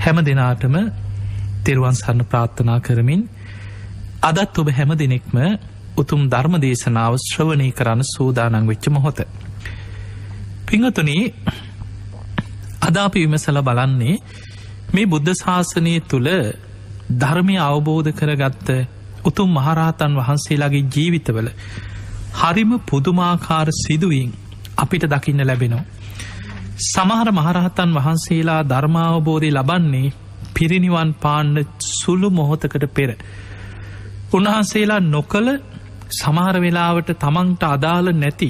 හැම දිනාටම තෙරුවන් සරණ ප්‍රාර්ථනා කරමින් අදත් ඔබ හැම දිනෙකම උතුම් ධර්ම දේශනාව ශ්‍රවණය කරන්න සූදානම් වෙච්ච මොහොත. පින්වතුනි, අද අපි විමසලා බලන්නේ මේ බුද්ධ ශාසනය තුල ධර්මය අවබෝධ කරගත්ත උතුම් මහරහතන් වහන්සේලාගේ ජීවිතවල හරිම පුදුමාකාර සිදුවීම් අපිට දකින්න ලැබෙනවා. සමහර මහරහතන් වහන්සේලා ධර්මාවබෝධය ලබන්නේ පිරිනිවන් පාන්න සුළු මොහොතකට පෙර. උන්වහන්සේලා නොකළ සමහර වෙලාවට තමන්ට අදාළ නැති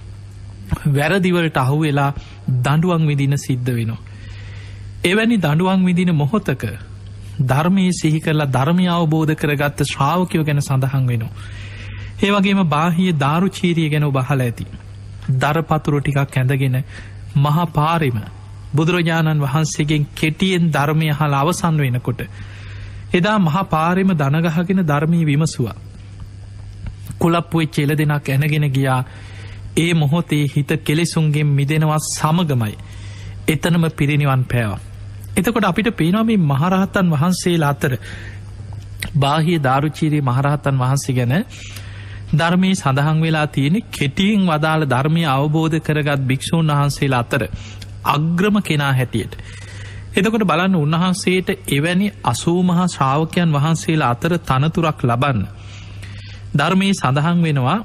වැරදිවලට අහු වෙලා දඬුවම් විඳින සිද්ධ වෙනවා. එවැනි දඬුවම් විඳින මොහොතක ධර්මයේ සිහි කරලා ධර්මය අවබෝධ කරගත්ත ශ්‍රාවකයෝ ගැන සඳහන් වෙනවා. ඒ වගේම බාහිය දාරුචීරිය ගැන ඔබ අහලා ඇති. දරපතුරු ටිකක් ඇඳගෙන මහා පාරෙම බුදුරජාණන් වහන්සේගෙන් කෙටියෙන් ධර්මය අහලා අවසන් වෙනකොට එදා මහා පාරෙම දනගහගෙන ධර්මයේ විමසුවා. කුලප්පු වෙච්ච එළදෙනක් ඇනගෙන ගියා. ඒ මොහොතේ හිත කෙලෙසුන්ගෙන් මිදෙනවා සමගමයි එතනම පිරිනිවන් පෑවා. එතකොට අපිට පේනවා මේ මහරහතන් වහන්සේලා අතර බාහිය දාරුචීරී මහරහතන් වහන්සේ ගැන ධර්මයේ සඳහන් වෙලා තියෙන කෙටියෙන් වදාළ ධර්මය අවබෝධ කරගත් භික්ෂූන් වහන්සේලා අතර අග්‍රම කෙනා හැටියට. එතකොට බලන්න උන්වහන්සේට එවැනි 80 මහා ශ්‍රාවකයන් වහන්සේලා අතර තනතුරක් ලබන්න ධර්මයේ සඳහන් වෙනවා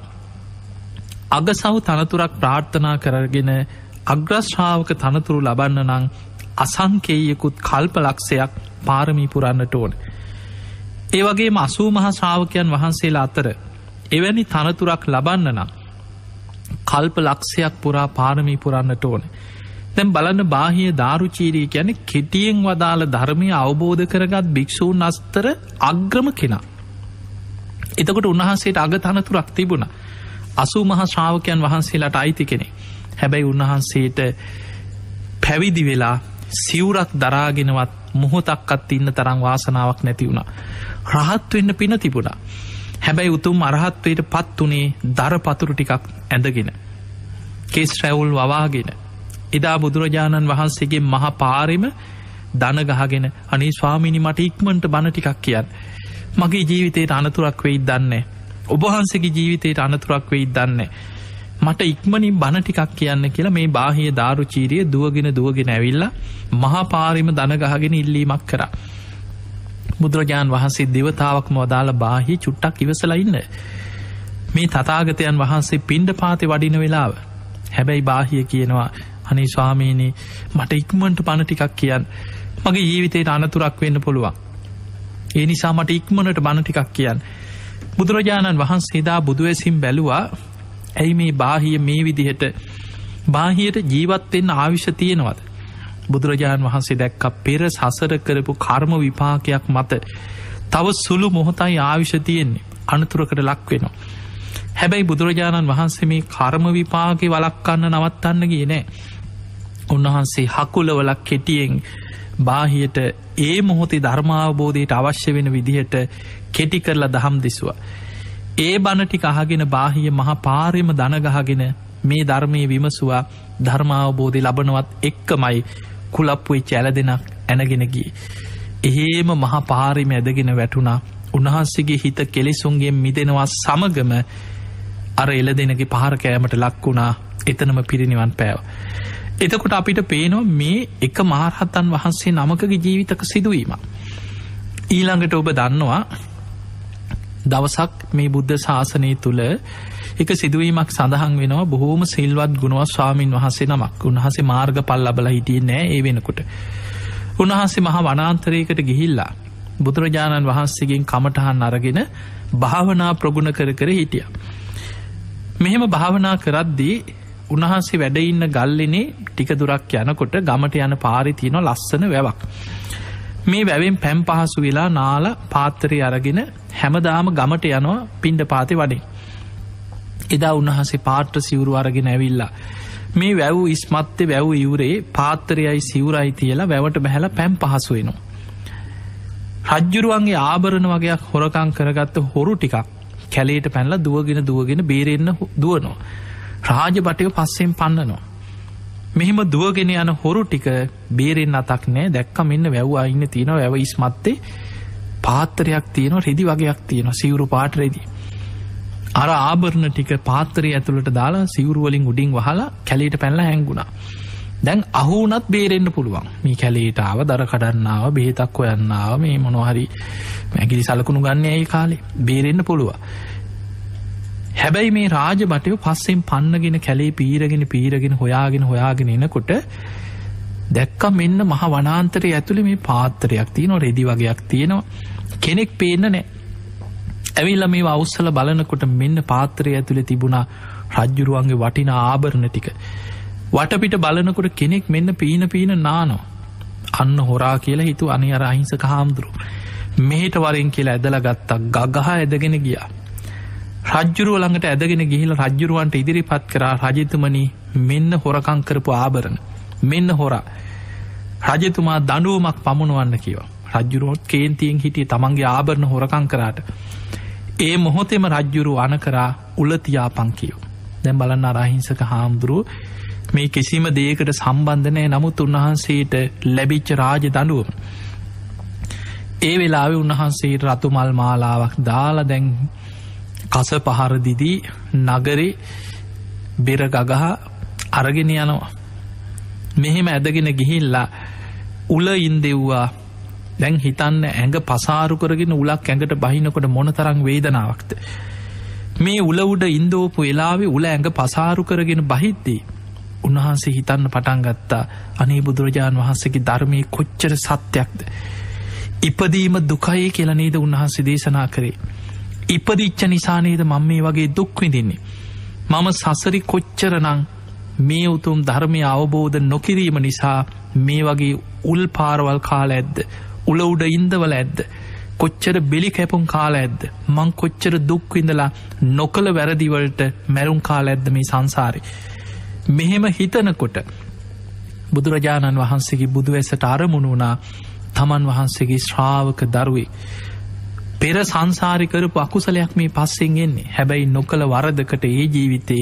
අගසව් තනතුරක් ප්‍රාර්ථනා කරගෙන අග්‍රශ්‍රාවක තනතුරු ලබන්න නම් අසංකේයකුත් කල්ප ලක්ෂයක් පාරමී පුරන්නට ඕන. ඒ වගේම 80 මහා ශ්‍රාවකයන් වහන්සේලා අතර එවැනි තනතුරක් ලබන්න නම් කල්ප ලක්ෂයක් පුරා පාරමී පුරන්නට ඕන. දැන් බලන්න බාහිය දාරුචීරී කියන්නේ කෙටියෙන් වදාළ ධර්මය අවබෝධ කරගත් භික්ෂූන් අතර අග්‍රම කෙනා. එතකොට උන්වහන්සේට අග තනතුරක් තිබුණා. 80 මහා ශ්‍රාවකයන් වහන්සේලාට අයිති කෙනෙක්. හැබැයි උන්වහන්සේට පැවිදි වෙලා සිවුරක් දරාගෙනවත් මොහොතක්වත් ඉන්න තරම් වාසනාවක් නැති වුණා. රහත් වෙන්න පින තිබුණා. හැබැයි උතුම් අරහත්වයට පත් උනේ දරපතුරු ටිකක් ඇඳගෙන. කෙස් රැවුල් වවාගෙන. එදා බුදුරජාණන් වහන්සේගේ මහා පාරෙම දන ගහගෙන අනේ ස්වාමීනි මට ඉක්මනට බණ ටිකක් කියන්න. මගේ ජීවිතේට අනතුරක් වෙයිද දන්නේ. ඔබ වහන්සේගේ ජීවිතේට අනතුරක් වෙයිද දන්නේ. මට ඉක්මනින් බණ ටිකක් කියන්න කියලා මේ බාහිය දාරුචීරිය දුවගෙන ඇවිල්ලා මහා පාරෙම දන ගහගෙන ඉල්ලීමක් කරා. බුදුරජාණන් වහන්සේ දේවතාවක්ම වදාළ බාහිය චුට්ටක් ඉවසලා ඉන්න. මේ තථාගතයන් වහන්සේ පිණ්ඩපාතේ වඩින වෙලාව. හැබැයි බාහිය කියනවා අනේ ස්වාමීනි මට ඉක්මනට බණ ටිකක් කියන්න. මගේ ජීවිතේට අනතුරක් වෙන්න පුළුවන්. ඒ නිසා මට ඉක්මනට බණ ටිකක් කියන්න. බුදුරජාණන් වහන්සේ දා බුදුවැසින් බැලුවා. ඇයි මේ බාහිය මේ විදිහට බාහියට ජීවත් වෙන්න ආවිෂ තියෙනවද? බුදුරජාණන් වහන්සේ දැක්ක පෙර සසර කරපු කර්ම විපාකයක් මත තව සුළු මොහොතයි ආවිෂ තියෙන්නේ. අනතුරකට ලක් වෙනවා. හැබැයි බුදුරජාණන් වහන්සේ මේ කර්ම විපාකේ වළක්වන්න නවත්තන්න ගියේ නෑ. උන්වහන්සේ හකුලවල කෙටියෙන් බාහියට ඒ මොහොතේ ධර්මාවබෝධයට අවශ්‍ය වෙන විදිහට කෙටි කරලා දහම් දෙසුවා. ඒ බණ ටික අහගෙන බාහිය මහා පාරෙම දන ගහගෙන මේ ධර්මයේ විමසුවා. ධර්මාවබෝධය ලබනවත් එක්කමයි කුලප්පු වෙච්ච ඇලදෙනක් ඇනගෙන ගියේ. එහෙම මහා පාරෙම ඇදගෙන වැටුණා. උන්වහන්සේගේ හිත කෙලෙසුන්ගෙන් මිදෙනවා සමගම අර එළදෙනගේ පහර කෑමට ලක් වුණා. එතනම පිරිනිවන් පෑවා. එතකොට අපිට පේනවා මේ එක මහරහතන් වහන්සේ නමකගේ ජීවිතක සිදුවීමක්. ඊළඟට ඔබ දන්නවා දවසක් මේ බුද්ධ ශාසනය තුල එක සිදුවීමක් සඳහන් වෙනවා. බොහෝම සිල්වත් ගුණවත් ස්වාමින් වහන්සේ නමක්. උන්වහන්සේ මාර්ගඵල ලැබලා හිටියේ නෑ ඒ වෙනකොට. උන්වහන්සේ මහා වනාන්තරයකට ගිහිල්ලා බුදුරජාණන් වහන්සේගෙන් කමඨහන් අරගෙන භාවනා ප්‍රගුණ කර කර හිටියා. මෙහෙම භාවනා කරද්දී උන්වහන්සේ වැඩ ඉන්න ගල්ලෙනේ ටික දුරක් යනකොට ගමට යන පාරේ තියෙන ලස්සන වැවක්. මේ වැවෙන් පැම් පහසු වෙලා නාලා පාත්‍රය අරගෙන හැමදාම ගමට යනවා පිණ්ඩපාතේ වඩින්න. එදා උන්වහන්සේ පාත්‍ර සිවුරු අරගෙන ඇවිල්ලා මේ වැව් ඉස්මත්තේ වැව් ඉවුරේ පාත්‍රයයි සිවුරයි තියලා වැවට බහැලා පැම් පහසු වෙනවා. රජ්ජුරුවන්ගේ ආභරණ වගේක් හොරකම් කරගත්ත හොරු ටිකක් කැලේට පැනලා දුවගෙන බේරෙන්න දුවනවා. රාජබටයෝ පස්සෙන් පන්නනවා. මෙහෙම දුවගෙන යන හොරු ටික බේරෙන් අතක් නෑ. දැක්කම ඉන්න වැව්වා ඉන්න තියෙනවා. වැව ඉස්මත්තේ පාත්‍රයක් තියෙනවා, රෙදි වගේක් තියෙනවා, සිවුරු පාට රෙදි. අර ආභරණ ටික පාත්‍රය ඇතුළට දාලා සිවුරු වලින් උඩින් වහලා කැලේට පැනලා හැංගුණා. දැන් අහුණත් බේරෙන්න පුළුවන්. මේ කැලේට ආව, දර කඩන්න ආව, බෙහෙතක් හොයන්න ආව, මේ මොනවා හරි මැගිලි සලකුණු ගන්න ඒ කාලේ බේරෙන්න පුළුවන්. හැබැයි මේ රාජබටයෝ පස්සෙන් පන්නගෙන කැලේ පීරගෙන හොයාගෙන එනකොට දැක්ක මෙන්න මහ වනාන්තරය ඇතුළේ මේ පාත්‍රයක් තියෙනවා, රෙදි වගේක් තියෙනවා, කෙනෙක් පේන්න නෑ. ඇවිල්ලා මේවා අවුස්සලා බලනකොට මෙන්න පාත්‍රය ඇතුළේ තිබුණා රජ්ජුරුවන්ගේ වටිනා ආභරණ ටික. වටපිට බලනකොට කෙනෙක් මෙන්න පීන නානවා. අන්න හොරා කියලා හිතුව. අනේ අර අහිංසක හාමුදුරුවෝ මෙහෙට වරෙන් කියලා ඇදලා ගත්තා. ගගහ ඇදගෙන ගියා. රජ්ජුරුව ළඟට ඇදගෙන ගිහිල්ලා රජ්ජුරුවන්ට ඉදිරිපත් කරා, රජතුමනි මෙන්න හොරකම් කරපු ආභරණ, මෙන්න හොරා. රජතුමා දඬුවමක් පමුණවන්න කිව්වා. රජ්ජුරුවොත් කේන්තියෙන් හිටියේ තමන්ගේ ආභරණ හොරකම් කරාට. ඒ මොහොතේම රජ්ජුරුව අණ කරා උල තියාපන් කිව්වා. දැන් බලන්න අර අහිංසක හාමුදුරුවෝ මේ කිසිම දෙයකට සම්බන්ධ නැහැ. නමුත් උන්වහන්සේට ලැබිච්ච රාජ දඬුවම. ඒ වෙලාවේ උන්වහන්සේට රතු මල් මාලාවක් දාලා දැන් කස පහර දිදී නගරේ බෙර ගගහ අරගෙන යනවා. මෙහෙම ඇදගෙන ගිහිල්ලා උල ඉන්දෙව්වා. දැන් හිතන්න ඇඟ පසාරු කරගෙන උලක් ඇඟට බහිනකොට මොන තරම් වේදනාවක්ද. මේ උල උඩ ඉන්දෝපු වෙලාවේ උල ඇඟ පසාරු කරගෙන බහිද්දී උන්වහන්සේ හිතන්න පටන් ගත්තා, අනේ බුදුරජාණන් වහන්සේගේ ධර්මයේ කොච්චර සත්‍යයක්ද. ඉපදීම දුකයි කියලා නේද උන්වහන්සේ දේශනා කරේ. ඉපදිච්ච නිසා නේද මම මේ වගේ දුක් විඳින්නේ. මම සසරි කොච්චරනම් මේ උතුම් ධර්මය අවබෝධ නොකිරීම නිසා මේ වගේ උල් පාරවල් කාලා ඇද්ද, උල උඩ ඉඳවල ඇද්ද, කොච්චර බෙලි කැපුම් කාලා ඇද්ද, මං කොච්චර දුක් විඳලා නොකල වැරදි වලට මැරුම් කාලා ඇද්ද මේ සංසාරේ. මෙහෙම හිතනකොට බුදුරජාණන් වහන්සේගේ බුදු ඇසට අරමුණු වුණා තමන් වහන්සේගේ ශ්‍රාවක දරුවෙක්. පෙර සංසාරේ කරපු අකුසලයක් මේ පස්සෙන් එන්නේ. හැබැයි නොකල වරදකට ඒ ජීවිතේ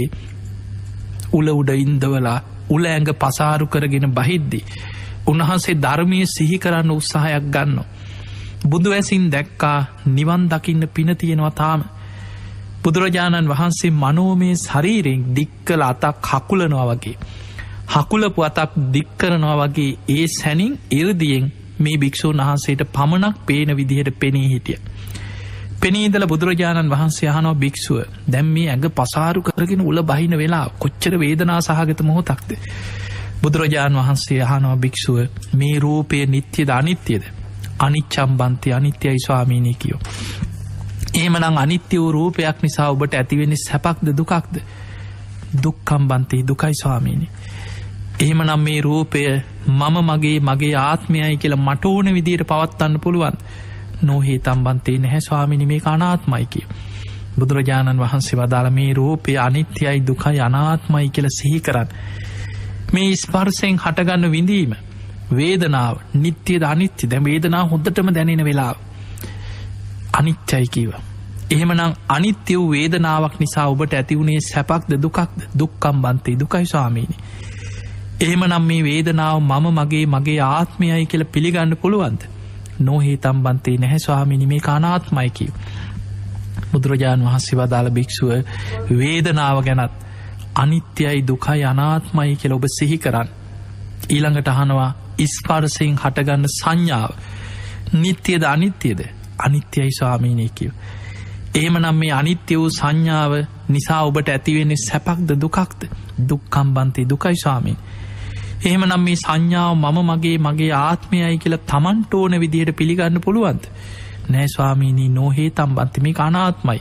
උල උඩ ඉඳවලා උල ඇඟ පසාරු කරගෙන බහිද්දි උන්වහන්සේ ධර්මයේ සිහි කරන්න උත්සාහයක් ගන්නවා. බුදු ඇසින් දැක්කා නිවන් දකින්න පින තියෙනවා තාම. බුදුරජාණන් වහන්සේ මනෝමය ශරීරයෙන් දික්කල අතක් හකුලනවා වගේ, හකුලපු අතක් දික් කරනවා වගේ ඒ සැනින් ඉර්දියෙන් මේ භික්ෂූන් වහන්සේට පමණක් පේන විදිහට පෙනී හිටිය. පෙනීදල බුදුරජාණන් වහන්සේ අහනවා, භික්ෂුව දැන් මේ ඇඟ පසාරු කරගෙන උල බහින වෙලා කොච්චර වේදනා සහගත මොහොතක්ද. බුදුරජාණන් වහන්සේ අහනවා, භික්ෂුව මේ රූපය නිත්‍යද අනිත්‍යද? අනිච්චම් බන්ති, අනිත්‍යයි ස්වාමීනි කියෝ. එහෙමනම් අනිත්‍ය වූ රූපයක් නිසා ඔබට ඇතිවෙන්නේ සැපක්ද දුකක්ද? දුක්ඛම් බන්ති, දුකයි ස්වාමීනි. එහෙමනම් මේ රූපය මම මගේ ආත්මයයි කියලා මට ඕන විදියට පවත්වන්න පුළුවන්? නොහේතම් බන්තේ, නැහැ ස්වාමීනි මේක අනාත්මයි කියෝ. බුදුරජාණන් වහන්සේ වදාළ මේ රූපය අනිත්‍යයි දුකයි අනාත්මයි කියලා සිහි කරන්න. මේ ස්පර්ශයෙන් හටගන්න විඳීම වේදනාව නිත්‍යද අනිත්‍යද? වේදනාව හොඳටම දැනෙන වෙලාව අනිත්‍යයි කිව්වා. එහෙමනම් අනිත්‍ය වූ වේදනාවක් නිසා ඔබට ඇති වුණේ සැපක්ද දුකක්ද? දුක්ඛම් බන්ති, දුකයි ස්වාමීනි. එහෙමනම් මේ වේදනාව මගේ ආත්මයයි කියලා පිළිගන්න පුළුවන්ද? නොහේතම් බන්ති, නැහැ ස්වාමීනි මේක අනාත්මයි කිව්වා. බුදුරජාණන් වහන්සේ වදාළ භික්ෂුව වේදනාව ගැනත් අනිත්‍යයි දුකයි අනාත්මයි කියලා ඔබ සිහි කරන්න. ඊළඟට අහනවා, ස්පර්ශයෙන් හටගන්න සංඥාව නිත්‍යද අනිත්‍යද? අනිත්‍යයි ස්වාමීනි කියෝ. එහෙමනම් මේ අනිත්‍ය වූ සංඥාව නිසා ඔබට ඇතිවෙන්නේ සැපක්ද දුකක්ද? දුක්ඛම් බන්ති, දුකයි ස්වාමීනි. එහෙමනම් මේ සංඥාව මගේ ආත්මයයි කියලා තමන්ට ඕන විදිහට පිළිගන්න පුළුවන්ද? නෑ ස්වාමීනි, නොහේතම් බන්ති, මේක අනාත්මයි.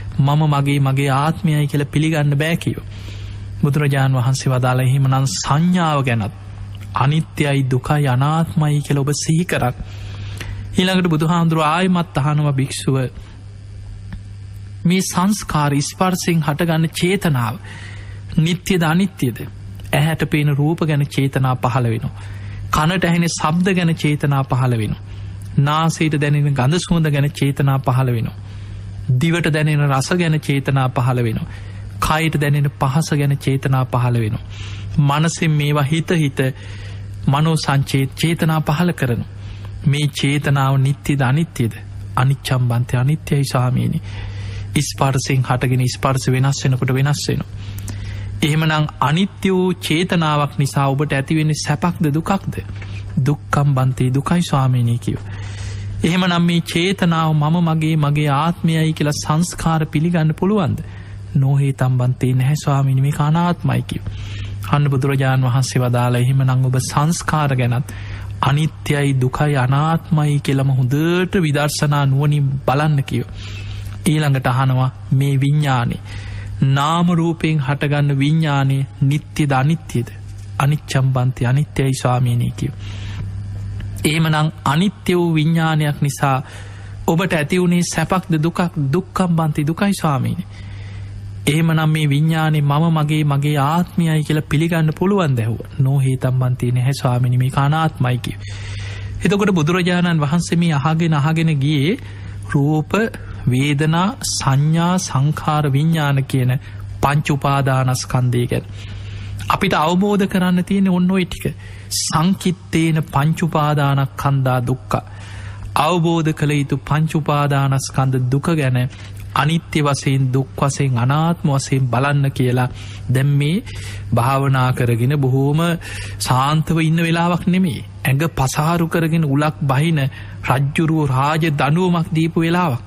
මගේ ආත්මයයි කියලා පිළිගන්න බෑ කියෝ. බුදුරජාණන් වහන්සේ වදාළ එහෙමනම් සංඥාව ගැනත් අනිත්‍යයි දුකයි අනාත්මයි කියලා ඔබ සිහි කරන්න. ඊළඟට බුදුහාමුදුරුවෝ ආයෙමත් අහනවා, භික්ෂුව මේ සංස්කාර ස්පර්ශයෙන් හටගන්න චේතනාව නිත්‍යද අනිත්‍යද? ඇහැට පේන රූප ගැන චේතනා පහළ වෙනවා. කනට ඇහෙන ශබ්ද ගැන චේතනා පහළ වෙනවා. නාසයට දැනෙන ගඳ සුවඳ ගැන චේතනා පහළ වෙනවා. දිවට දැනෙන රස ගැන චේතනා පහළ වෙනවා. කයට දැනෙන පහස ගැන චේතනා පහළ වෙනවා. මනසෙන් මේවා හිත මනෝ චේතනා පහල කරන මේ චේතනාව නිත්‍යද අනිත්‍යද අනිච්චම් බන්තය අනිත්‍යයි ස්වාමීනි ස්පර්ශයෙන් හටගෙන ස්පර්ශ වෙනස් වෙනකොට වෙනස් වෙනවා එහෙමනම් අනිත්‍ය වූ චේතනාවක් නිසා ඔබට ඇතිවෙන්නේ සැපක්ද දුකක්ද දුක්කම් බන්තේ දුකයි ස්වාමීනී කියව එහෙමනම් මේ චේතනාව මගේ ආත්මයයි කියලා සංස්කාර පිළිගන්න පුළුවන්ද නොහේ තම්බන්තේ නැහැ ස්වාමීනි මේ අනාත්මයි කියව අන්න බුදුරජාණන් වහන්සේ වදාලා එහෙමනම් ඔබ සංස්කාර ගැනත් අනිත්‍යයි දුකයි අනාත්මයි කියලම හොඳට විදර්ශනා නුවණින් බලන්න කියව ඊළඟට අහනවා මේ විඤ්ඤාණය නාම රූපයෙන් හටගන්න විඤ්ඤාණය නිත්‍යද අනිත්‍යද අනිච්චම් බන්ති අනිත්‍යයි ස්වාමීනී කියව එහෙමනම් අනිත්‍ය වූ විඤ්ඤාණයක් නිසා ඔබට ඇති වුණේ සැපක්ද දුකක් දුක්ඛම් බන්ති දුකයි ස්වාමීනි එහෙමනම් මේ විඤ්ඤාණය මගේ ආත්මයයි කියලා පිළිගන්න පුළුවන් දැහුව නොහේතම් බන්ති නැහැ ස්වාමීනි මේක අනාත්මයි කිව්ව එතකොට බුදුරජාණන් වහන්සේ මේ අහගෙන ගියේ රූප වේදනා සංඥා සංඛාර විඤ්ඤාණ කියන පංච උපාදානස්කන්ධය ගැන අපිට අවබෝධ කරන්න තියෙන්නේ ඔන්න ඔය ටික සංකිත්තේන පංච උපාදානස්කන්ධා දුක්ඛ අවබෝධ කළ යුතු පංච උපාදානස්කන්ධ දුක ගැන අනිත්‍ය වශයෙන් දුක් වශයෙන් අනාත්ම වශයෙන් බලන්න කියලා දැන් මේ භාවනා කරගෙන බොහෝම සාන්තව ඉන්න වෙලාවක් නෙමෙයි ඇඟ පසාරු කරගෙන උලක් බහින රජ්ජුරුව රාජ දඬුවමක් දීපු වෙලාවක්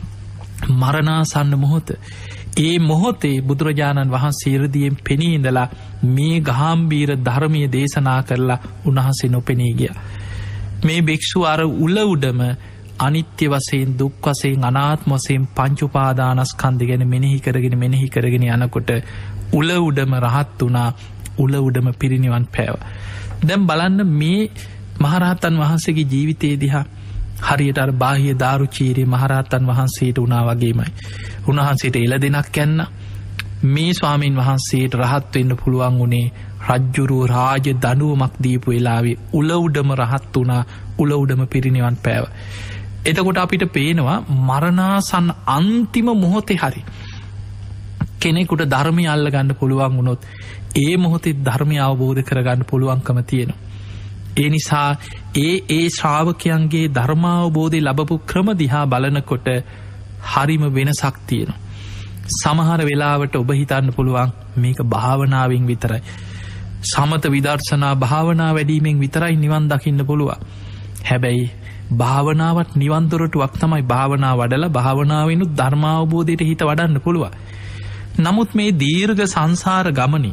මරණාසන්න මොහොත ඒ මොහොතේ බුදුරජාණන් වහන්සේ ඉරදීයෙන් පෙනී ඉඳලා මේ ගාම්භීර ධර්මයේ දේශනා කරලා උන්වහන්සේ නොපෙනී ගියා මේ භික්ෂුව අර උල උඩම අනිත්‍ය වශයෙන් දුක් වශයෙන් අනාත්ම වශයෙන් පංච උපාදානස්කන්ධය ගැන මෙනෙහි කරගෙන යනකොට උල උඩම රහත් වුණා උල උඩම පිරිනිවන් පෑවා දැන් බලන්න මේ මහරහතන් වහන්සේගේ ජීවිතය දිහා හරියට අර බාහිය දාරුචීරි මහරහතන් වහන්සේට වුණා වගේමයි උන්වහන්සේට එළදෙනක් යන්න මේ ස්වාමීන් වහන්සේට රහත් වෙන්න පුළුවන් වුණේ රජ්ජුරුව රාජ දඬුවමක් දීපු වෙලාවේ උල උඩම රහත් වුණා උල උඩම පිරිනිවන් පෑවා එතකොට අපිට පේනවා මරණාසන්න අන්තිම මොහොතේ හරි කෙනෙකුට ධර්මය අල්ලගන්න පුළුවන් වුණොත් ඒ මොහොතේ ධර්මය අවබෝධ කරගන්න පුළුවන්කම තියෙනවා ඒ නිසා ඒ ශ්‍රාවකයන්ගේ ධර්මාවබෝධය ලබපු ක්‍රම දිහා බලනකොට හරිම වෙනසක් තියෙනවා සමහර වෙලාවට ඔබ හිතන්න පුළුවන් මේක භාවනාවෙන් විතරයි සමත විදර්ශනා භාවනා වැඩීමෙන් විතරයි නිවන් දකින්න පුළුවන් හැබැයි භාවනාවත් නිවන් දොරටුවක් තමයි භාවනා වඩලා භාවනාවෙනුත් ධර්මාවබෝධයට හිත වඩන්න පුළුවන් නමුත් මේ දීර්ඝ සංසාර ගමනේ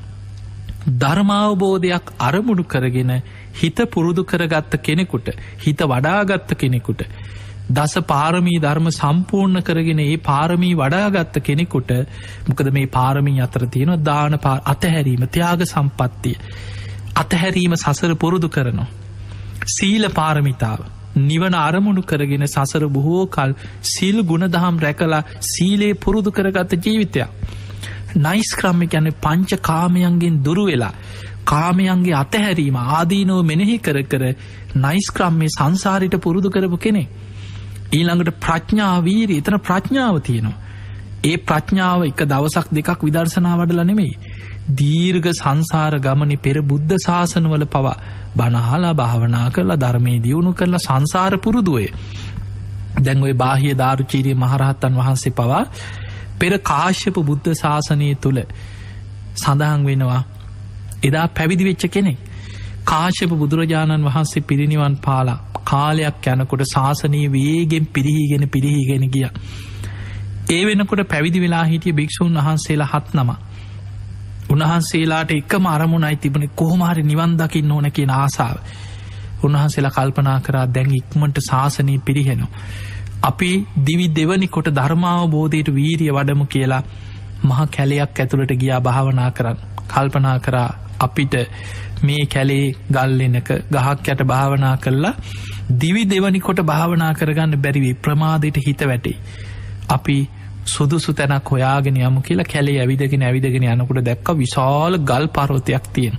ධර්මාවබෝධයක් අරමුණු කරගෙන හිත පුරුදු කරගත්ත කෙනෙකුට හිත වඩාගත්ත කෙනෙකුට දස පාරමී ධර්ම සම්පූර්ණ කරගෙන ඒ පාරමී වඩාගත්ත කෙනෙකුට මොකද මේ පාරමී අතර තියෙනවා දාන අතහැරීම ත්‍යාග සම්පත්තිය අතහැරීම සසර පුරුදු කරනවා සීල පාරමිතාව නිවන අරමුණු කරගෙන සසර බොහෝ කල් සීල් ගුණදහම් රැකලා සීලේ පුරුදු කරගත්ත ජීවිතයක් නයිස්ක්‍රම්ය ගැන පංච කාමයන්ගෙන් දුරු වෙලා කාමයන්ගේ අතහැරීම ආදීනෝ මෙනෙහි කර නයිස්ක්‍රම්ය සංසාරිට පුරුදු කරපු කෙනෙ ඊළඟට ප්‍රඥා වීරිය එතන ප්‍රඥාව තියෙනවා ඒ ප්‍රඥාව එක දවසක් දෙකක් විදර්ශනා වඩලා නෙමෙයි දීර්ඝ සංසාර ගමනේ පෙර බුද්ධ ශාසනවල පවා බණහලා භාවනා කරලා ධර්මයේ දියුණු කරලා සංසාර පුරුදුවේ දැන් ওই බාහිය දාරුචීරි මහරහතන් වහන්සේ පවා පෙර කාශ්‍යප බුද්ධ ශාසනය තුල සඳහන් වෙනවා එදා පැවිදි වෙච්ච කෙනෙක් කාශ්‍යප බුදුරජාණන් වහන්සේ පිරිනිවන් පාලා කාලයක් යනකොට ශාසනීය වේගෙන් පිරිහීගෙන ගියා ඒ වෙනකොට පැවිදි වෙලා හිටිය භික්ෂුන් වහන්සේලා 7 නම උන්වහන්සේලාට එකම අරමුණයි තිබුණේ කොහොම හරි නිවන් දකින්න ඕන කියන ආසාව. උන්වහන්සේලා කල්පනා කරා දැන් ඉක්මනට ශාසනය පිරිහෙනවා. අපි දිවි දෙවනි කොට ධර්මාවබෝධයට වීරිය වඩමු කියලා මහ කැලයක් ඇතුළට ගියා භාවනා කරන්න. කල්පනා කරා අපිට මේ කැලේ ගල්ලෙනක ගහක් යට භාවනා කරලා දිවි දෙවනි කොට භාවනා කරගන්න බැරි වී ප්‍රමාදයට හිත වැටේ. අපි සුදුසු තැනක් හොයාගෙන යමු කියලා කැලේ ඇවිදගෙන යනකොට දැක්ක විශාල ගල් පර්වතයක් තියෙන.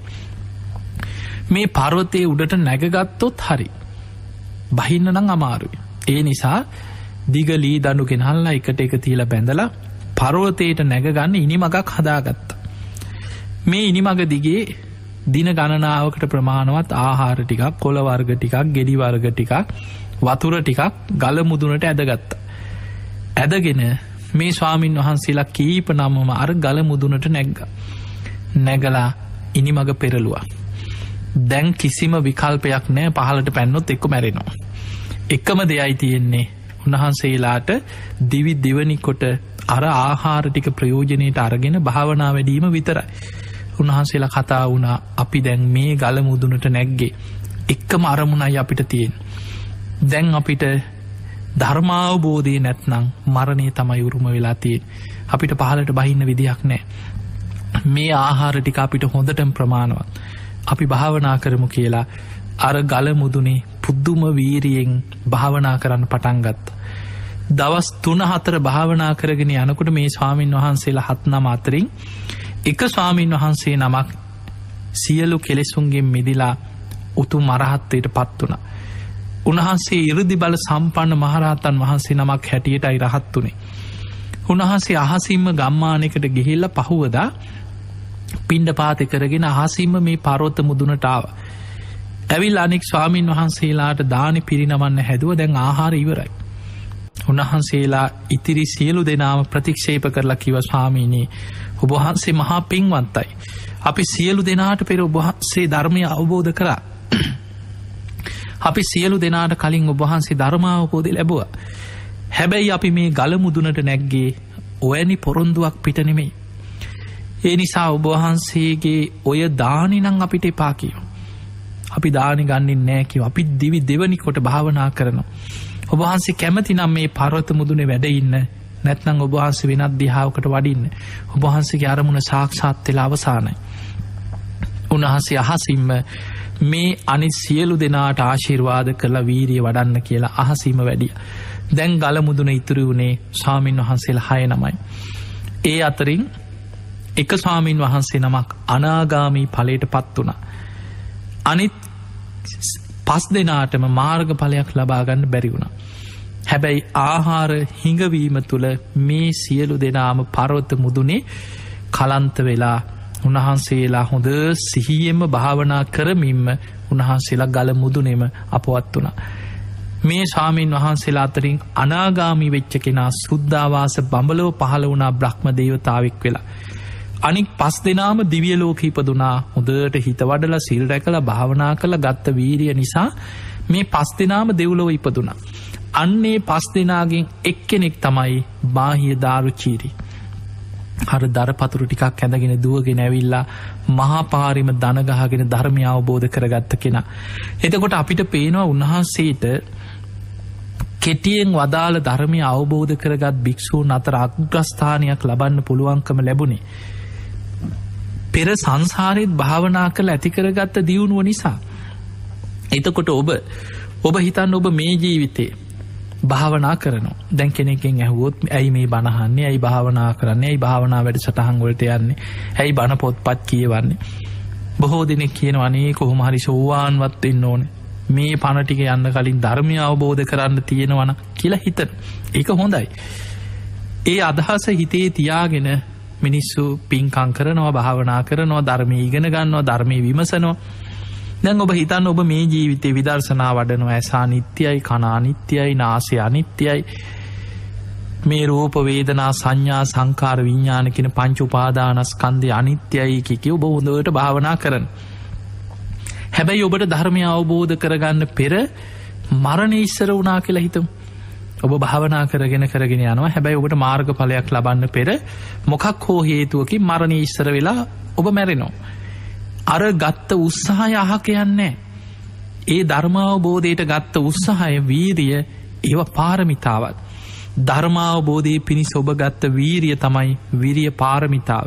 මේ පර්වතයේ උඩට නැගගත්තොත් හරි බහින්න නම් අමාරුයි. ඒ නිසා දිග ලී දඬු ගෙනල්ලා එකට එක තියලා බැඳලා පර්වතයට නැගගන්න ඉනිමගක් හදාගත්තා. මේ ඉනිමග දිගේ දින ගණනාවකට ප්‍රමාණවත් ආහාර ටිකක්, කොළ වර්ග ටිකක්, ගෙඩි වර්ග ටිකක්, වතුර ටිකක් ගල මුදුනට ඇදගත්තා. ඇදගෙන මේ ස්වාමින් වහන්සේලා කීප නමම අර ගල මුදුනට නැගලා ඉනිමග පෙරළුවා. දැන් කිසිම විකල්පයක් නෑ, පහලට පැන්නොත් එක්ක මැරෙනවා. එකම දෙයයි තියෙන්නේ උන්වහන්සේලාට දිවි දෙවනි කොට අර ආහාර ටික ප්‍රයෝජනයට අරගෙන භාවනා වැඩීම විතරයි. උන්වහන්සේලා කතා වුණා, අපි දැන් මේ ගල මුදුනට නැග්ගේ එක්කම අරමුණයි අපිට තියෙන. දැන් අපිට ධර්මාවබෝධය නැත්නම් මරණය තමයි උරුම වෙලා තියෙන. අපිට පහලට බහින්න විදියක් නෑ. මේ ආහාර ටික අපිට හොඳටම ප්‍රමාණවත්. අපි භාවනා කරමු කියලා අර ගල මුදුනේ පුද්දුම වීරියෙන් භාවනා කරන්න පටන් ගත්තා. දවස් 3-4 භාවනා කරගෙන යනකොට මේ ස්වාමින් වහන්සේලා 7 නම අතරින් එක ස්වාමින් වහන්සේ නමක් සියලු කෙලෙසුන්ගෙන් මිදිලා උතුම් අරහත්ත්වයට පත් වුණා. උන්වහන්සේ 이르දි බල සම්පන්න මහරහතන් වහන්සේ නමක් හැටියටයි රහත් වුණේ. උන්වහන්සේ අහසින්ම ගම්මානයකට ගිහිල්ලා පහුවදා පිණ්ඩපාත කරගෙන අහසින්ම මේ පර්වත මුදුනට ආවා. ඇවිල්ලා අනෙක් ස්වාමින් වහන්සේලාට දානි පිරිනමන්න හැදුව. දැන් ආහාර ඉවරයි. උන්වහන්සේලා ඉතිරි සියලු දෙනාම ප්‍රතික්ෂේප කරලා කිව්වා, ස්වාමීනි ඔබ වහන්සේ මහා පින්වන්තයි. අපි සියලු දෙනාට පෙර ඔබ වහන්සේ ධර්මය අවබෝධ කරා. අපි සියලු දෙනාට කලින් ඔබ වහන්සේ ධර්මාවබෝධය ලැබුවා. හැබැයි අපි මේ ගල මුදුනට නැග්ගේ ඔයනි පොරොන්දුවක් පිට නෙමෙයි. ඒ නිසා ඔබ වහන්සේගේ ඔය දානි නම් අපිට එපා කියෝ. අපි දානි ගන්නෙ නෑ කියෝ. අපි දිවි දෙවනි කොට භාවනා කරනවා. ඔබ වහන්සේ කැමති නම් මේ පර්වත මුදුනේ වැඩ ඉන්න, නැත්නම් ඔබ වහන්සේ වෙනත් දිහාවකට වඩින්න. ඔබ වහන්සේගේ අරමුණ සාක්ෂාත් වෙලා අවසానයි. උන්වහන්සේ අහසින්ම මේ අනිත් සියලු දෙනාට ආශිර්වාද කරලා වීරිය වඩන්න කියලා අහසින්ම වැඩියා. දැන් ගල මුදුන ඉතුරු වුණේ ස්වාමින් වහන්සේලා 6 නමයි. ඒ අතරින් එක ස්වාමින් වහන්සේ නමක් අනාගාමී ඵලයට පත් වුණා. අනිත් 5 දෙනාටම මාර්ග ඵලයක් ලබා ගන්න බැරි වුණා. හැබැයි ආහාර හිඟවීම තුළ මේ සියලු දෙනාම පර්වත මුදුනේ කලන්ත වෙලා උන්වහන්සේලා හොඳ සිහියෙන්ම භාවනා කරමින්ම උන්වහන්සේලා ගල මුදුනේම අපවත් වුණා. මේ ස්වාමීන් වහන්සේලා අතරින් අනාගාමී වෙච්ච කෙනා සුද්ධාවාස බඹලව පහළ වුණා, බ්‍රහ්ම දේවතාවෙක් වෙලා. අනික් 5 දෙනාම දිව්‍ය ලෝකෙ ඉපදුනා. හොඳට හිත වඩලා සිල් රැකලා භාවනා කරලා ගත්ත වීරිය නිසා මේ 5 දෙනාම දෙව්ලොව ඉපදුනා. අන්නේ 5 දෙනාගෙන් එක්කෙනෙක් තමයි බාහිය දාරුචීරි. අර දරපතුරු ටිකක් ඇඳගෙන දුවගෙන ඇවිල්ලා මහා පාරිම දන ගහගෙන ධර්මය අවබෝධ කරගත්ත කෙනා. එතකොට අපිට පේනවා උන්වහන්සේට කෙටියෙන් වදාළ ධර්මය අවබෝධ කරගත් භික්ෂූන් අතර අග්‍රස්ථානයක් ලබන්න පුළුවන්කම ලැබුණේ පෙර සංසාරෙත් භාවනා කරලා ඇති කරගත්ත දියුණුව නිසා. එතකොට ඔබ හිතන්න, ඔබ මේ ජීවිතේ භාවනා කරනවා. දැන් කෙනෙක්ගෙන් ඇහුවොත් ඇයි මේ බණ අහන්නේ, ඇයි භාවනා කරන්නේ, ඇයි භාවනා වැඩසටහන් වලට යන්නේ, ඇයි බණ පොත්පත් කියවන්නේ. බොහෝ දෙනෙක් කියනවා අනේ කොහොම හරි සෝවාන්වත් වෙන්න ඕනේ, මේ පණ ටික යන්න කලින් ධර්මය අවබෝධ කරන්න තියෙනවන කියලා හිතන. ඒක හොඳයි. ඒ අදහස හිතේ තියාගෙන මිනිස්සු පින්කම් කරනවා, භාවනා කරනවා, ධර්මය ඉගෙන ගන්නවා, ධර්මය විමසනවා. දැන් ඔබ හිතන්න, ඔබ මේ ජීවිතේ විදර්ශනා වඩනවා. ඇස අනිත්‍යයි, කන අනිත්‍යයි, නාසය අනිත්‍යයි, මේ රූප වේදනා සංඥා සංකාර විඥාන කියන පංච උපාදානස්කන්ධය අනිත්‍යයි කිය ඔබ හොඳට භාවනා කරන. හැබැයි ඔබට ධර්මය අවබෝධ කරගන්න පෙර මරණය ඉස්සර වුණා කියලා හිතමු. ඔබ භාවනා කරගෙන යනවා. හැබැයි ඔබට මාර්ග ඵලයක් ලබන්න පෙර මොකක් හෝ හේතුවකින් මරණය ඉස්සර වෙලා ඔබ මැරෙනවා. අර ගත්ත උත්සාහය අහක යන්නේ. ඒ ධර්මාවබෝධයට ගත්ත උත්සාහය, වීරිය, ඒව පාරමිතාවත්. ධර්මාවබෝධයේ පිණිස ඔබ ගත්ත වීරිය තමයි විරිය පාරමිතාව.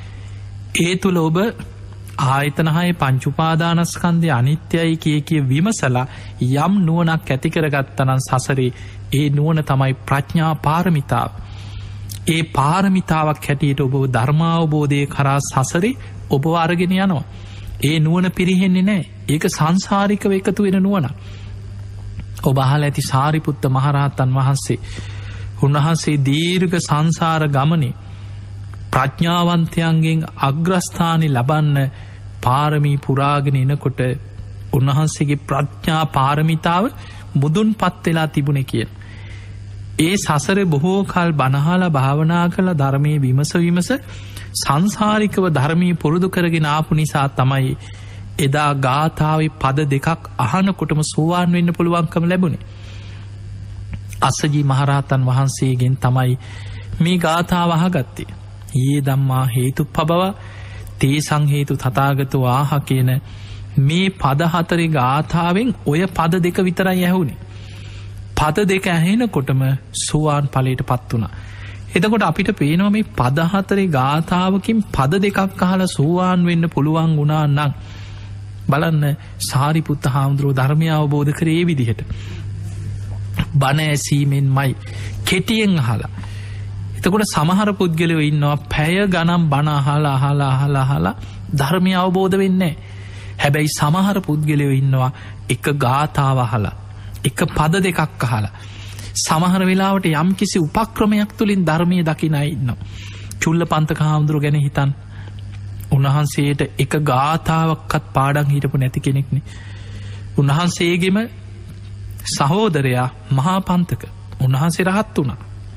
ඒ තුළ ඔබ ආයතන 6 පංච උපාදානස්කන්ධය අනිත්‍යයි කිය විමසලා යම් නුවණක් ඇති කරගත්තනම් සසරේ ඒ නුවණ තමයි ප්‍රඥා පාරමිතාව. ඒ පාරමිතාවක් හැටියට ඔබ ධර්මාවබෝධයේ කරා සසරේ ඔබ අරගෙන යනවා. ඒ නුවණ පිරිහෙන්නේ නැහැ. ඒක සංසාරිකව එකතු වෙන නුවණක්. ඔබ අහලා ඇති සාරිපුත්ත මහරහතන් වහන්සේ. උන්වහන්සේ දීර්ඝ සංසාර ගමනේ ප්‍රඥාවන්තයන්ගෙන් අග්‍රස්ථානය ලබන්න පාරමී පුරාගෙන එනකොට උන්වහන්සේගේ ප්‍රඥා පාරමිතාව මුදුන් පත්වෙලා තිබුණ කියන. ඒ සසර බොහෝ කල් බණහලා භාවනා කළ ධර්මය විමස සංසාරිකව ධර්මී පුරුදු කරගෙන ආපු නිසා තමයි එදා ගාථාවේ පද දෙකක් අහනකොටම සෝවාන් වෙන්න පුළුවන්කම ලැබුණේ. අස්සජී මහරහතන් වහන්සේගෙන් තමයි මේ ගාථාව අහගත්තේ. යේ ධම්මා හේතුප්පබව තේසං හේතු තථාගතෝ ආහ කියන මේ පද හතරේ ගාථාවෙන් ඔය පද දෙක විතරයි ඇහුනේ. පද දෙක ඇහෙනකොටම සෝවාන් ඵලයට පත් වුණා. එතකොට අපිට පේනවා මේ පද හතරේ ගාථාවකින් පද දෙකක් අහලා සෝවාන් වෙන්න පුළුවන් වුණා නම් බලන්න සාරිපුත්ත හාමුදුරුවෝ ධර්මය අවබෝධ කරේ විදිහට. බණ ඇසීමෙන්මයි කෙටියෙන් අහලා. එතකොට සමහර පුද්ගලයෝ ඉන්නවා පැය ගණන් බණ අහලා ධර්මය අවබෝධ වෙන්නේ. හැබැයි සමහර පුද්ගලයෝ ඉන්නවා එක ගාථාව අහලා එක පද දෙකක් අහලා සමහර වෙලාවට යම් කිසි උපක්‍රමයක් තුළින් ධර්මය දකින අය ඉන්නවා. චුල්ලපන්තක හාමුදුරුවෝ ගැන හිතන්. උන්වහන්සේට එක ගාථාවක්කත් පාඩම් හිටපු නැති කෙනෙක්නේ. උන්වහන්සේගෙම සහෝදරයා මහාපන්තක උන්වහන්සේ රහත් වුණා.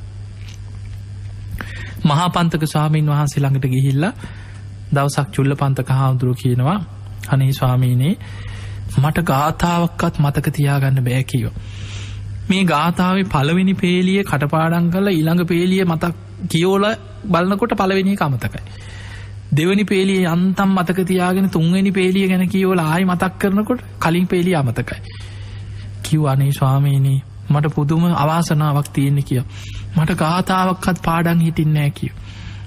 මහාපන්තක ස්වාමීන් වහන්සේ ළඟට ගිහිල්ලා දවසක් චුල්ලපන්තක හාමුදුරුවෝ කියනවා අනේ ස්වාමීනේ මට ගාථාවක්කත් මතක තියාගන්න බෑ කිව්වා. මේ ගාථාවේ පළවෙනි පේලිය කටපාඩම් කරලා ඊළඟ පේලිය මතක් කියෝලා බලනකොට පළවෙනි එක අමතකයි. දෙවෙනි පේලිය යන්තම් මතක තියාගෙන තුන්වෙනි පේලිය ගැන කියෝලා ආයි මතක් කරනකොට කලින් පේලිය අමතකයි. කිව්වා අනේ ස්වාමීනි මට පුදුම අවාසනාවක් තියෙන්නේ කියලා. මට ගාථාවක්වත් පාඩම් හිටින්නේ නැහැ කිව්වා.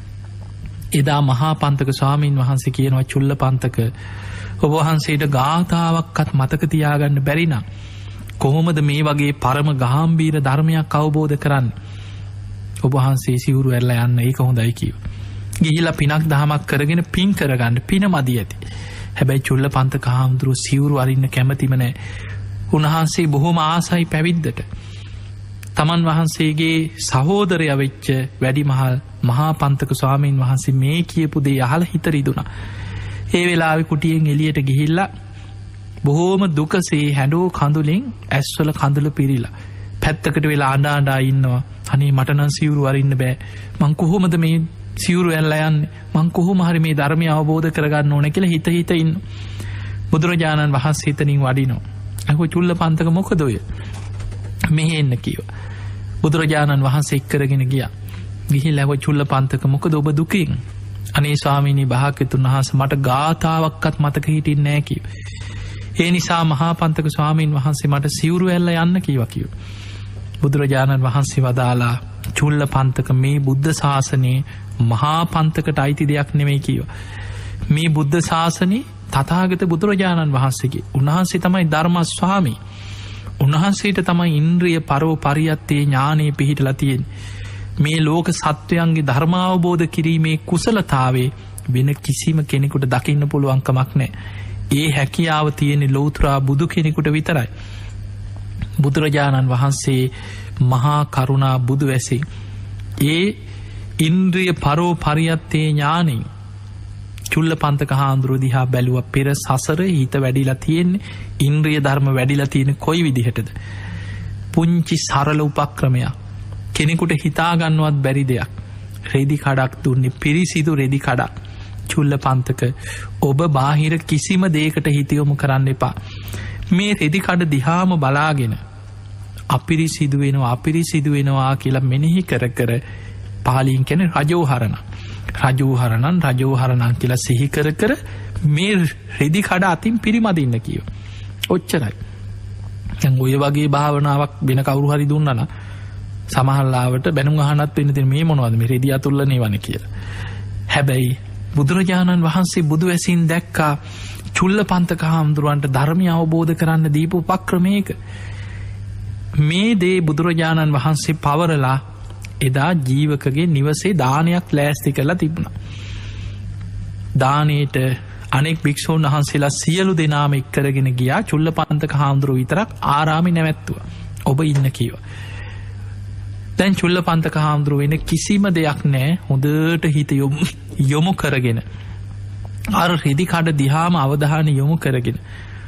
එදා මහාපන්තක ස්වාමීන් වහන්සේ කියනවා චුල්ලපන්තක ඔබ වහන්සේට ගාථාවක්වත් මතක තියාගන්න බැරි නම් කොහොමද මේ වගේ පරම ගාම්භීර ධර්මයක් අවබෝධ කරන්නේ? ඔබ වහන්සේ සිවුරු ඇරලා යන්න ඒක හොඳයි කිව්වා. ගිහිලා පිනක් දහමක් කරගෙන පින් කරගන්න පින මදි ඇති. හැබැයි චුල්ලපන්තක හාමුදුරුවෝ සිවුරු අරින්න කැමතිම නැහැ. උන්වහන්සේ බොහොම ආසයි පැවිද්දට. තමන් වහන්සේගේ සහෝදරයා වෙච්ච වැඩිමහල් මහාපන්තක ස්වාමීන් වහන්සේ මේ කියපු දේ අහලා හිත රිදුණා. ඒ වෙලාවේ කුටියෙන් එළියට ගිහිල්ලා බොහෝම දුකසේ හැඬෝ කඳුලෙන් ඇස්වල කඳුළු පිරීලා පැත්තකට වෙලා අඬා ඉන්නවා. අනේ මට නම් සිවුරු අරින්න බෑ. මං කොහොමද මේ සිවුරු ඇල්ලා යන්නේ? මං කොහොම හරි මේ ධර්මය අවබෝධ කරගන්න ඕන කියලා හිත ඉන්න. බුදුරජාණන් වහන්සේ එතනින් වඩිනවා. අහුව චුල්ලපන්තක මොකද ඔය? මෙහෙ එන්න කිව්වා. බුදුරජාණන් වහන්සේ එක්කරගෙන ගියා. ගිහිල්ලා අහුව චුල්ලපන්තක මොකද ඔබ දුකින්? අනේ ස්වාමීනි භාග්‍යතුන් වහන්සේ මට ගාථාවක්වත් මතක හිටින්නේ නැහැ කිව්වා. ඒ නිසා මහාපන්තක ස්වාමීන් වහන්සේ මට සිවුරු ඇල්ලා යන්න කිව්වා. බුදුරජාණන් වහන්සේ වදාලා චුල්ලපන්තක මේ බුද්ධ ශාසනයේ මහාපන්තකට අයිති දෙයක් නෙමෙයි කිව්වා. මේ බුද්ධ ශාසනයේ තථාගත බුදුරජාණන් වහන්සේගේ උන්වහන්සේ තමයි ධර්ම ස්වාමී. උන්වහන්සේට තමයි ඉන්ද්‍රිය පරෝ පරියත්තේ ඥානෙ පිහිටලා තියෙන්නේ. මේ ලෝක සත්වයන්ගේ ධර්මාවබෝධ කිරීමේ කුසලතාවේ වෙන කිසිම කෙනෙකුට දකින්න පුළුවන් කමක් නැහැ. ඒ හැකියාව තියෙන ලෞතුරා බුදු කෙනෙකුට විතරයි. බුදුරජාණන් වහන්සේ මහා කරුණා බුදු වැසින් ඒ ඉන්ද්‍රිය පරෝ පරියත්තේ ඥානෙන් චුල්ලපන්තක හාමුදුරුවෝ දිහා බැලුවා. පෙර සසර හිත වැඩිලා තියෙන්නේ ඉන්ද්‍රිය ධර්ම වැඩිලා තියෙන කොයි විදිහටද? පුංචි සරල උපක්‍රමයක් කෙනෙකුට හිතාගන්නවත් බැරි දෙයක්. රෙදි කඩක් දුන්නේ පිරිසිදු රෙදි කඩක්. චුල්ලපන්තක ඔබ බාහිර කිසිම දෙයකට හිත යොමු කරන්න එපා. මේ රෙදි කඩ දිහාම බලාගෙන අපිරිසිදු වෙනවා කියලා මෙනෙහි කර කර පාලියෙන් කියන්නේ රජෝහරණන් කියලා සිහි කර කර මේ රෙදි කඩ අතින් පිරිමදින්න කියෝ. ඔච්චරයි. දැන් ඔය වගේ භාවනාවක් වෙන කවුරු හරි දුන්නා නම් සමහරලාවට බැනුම් අහන්නත් වෙන්න තියෙන මේ මොනවද මේ රෙදි අතුල්ලනේ වනේ කියලා. හැබැයි බුදුරජාණන් වහන්සේ බුදු වැසින් දැක්කා චුල්ලපන්තක හාමුදුරුවන්ට ධර්මය අවබෝධ කරන්න දීපු උපක්‍රමයක. මේ දේ බුදුරජාණන් වහන්සේ පවරලා එදා ජීවකගේ නිවසේ දානයක් ලෑස්ති කරලා තිබුණා. දානයට අනෙක් භික්ෂූන් වහන්සේලා සියලු දෙනාම එක්කරගෙන ගියා. චුල්ලපන්තක හාමුදුරුවෝ විතරක් ආරාමේ නැවැත්තුවා. ඔබ ඉන්න කීවා. දැන් චුල්ලපන්තක හාමුදුරුව වෙන කිසිම දෙයක් නෑ හොඳට හිත යොමු කරගෙන අර රෙදි කඩ දිහාම අවධානය යොමු කරගෙන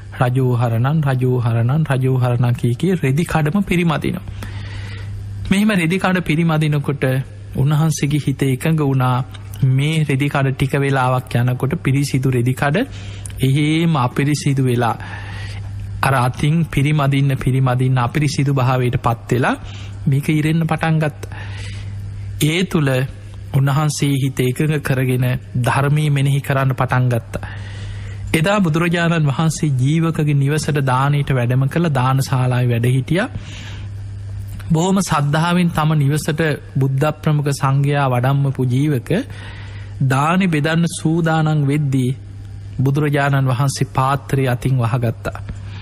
රජෝහරණන් කී රෙදි කඩම පිරිමදිනවා. මෙහෙම රෙදි කඩ පිරිමදිනකොට උන්වහන්සේගේ හිත එකඟ වුණා මේ රෙදි කඩ ටික වෙලාවක් යනකොට පිරිසිදු රෙදි කඩ එහෙම අපිරිසිදු වෙලා අර අතින් පිරිමදින්න අපිරිසිදු භාවයට පත් වෙලා මේක ඉරෙන්න පටන් ගත්තා. ඒ තුල උන්වහන්සේ හිත එකඟ කරගෙන ධර්මයේ මෙනෙහි කරන්න පටන් ගත්තා. එදා බුදුරජාණන් වහන්සේ ජීවකගේ නිවසට දානයට වැඩම කළ දානශාලාවේ වැඩ හිටියා. බොහොම සද්ධාවෙන් තම නිවසට බුද්ධ ප්‍රමුඛ සංඝයා වඩම්මපු ජීවක දානෙ බෙදන්න සූදානම් වෙද්දී බුදුරජාණන් වහන්සේ පාත්‍රය අතින් වහගත්තා.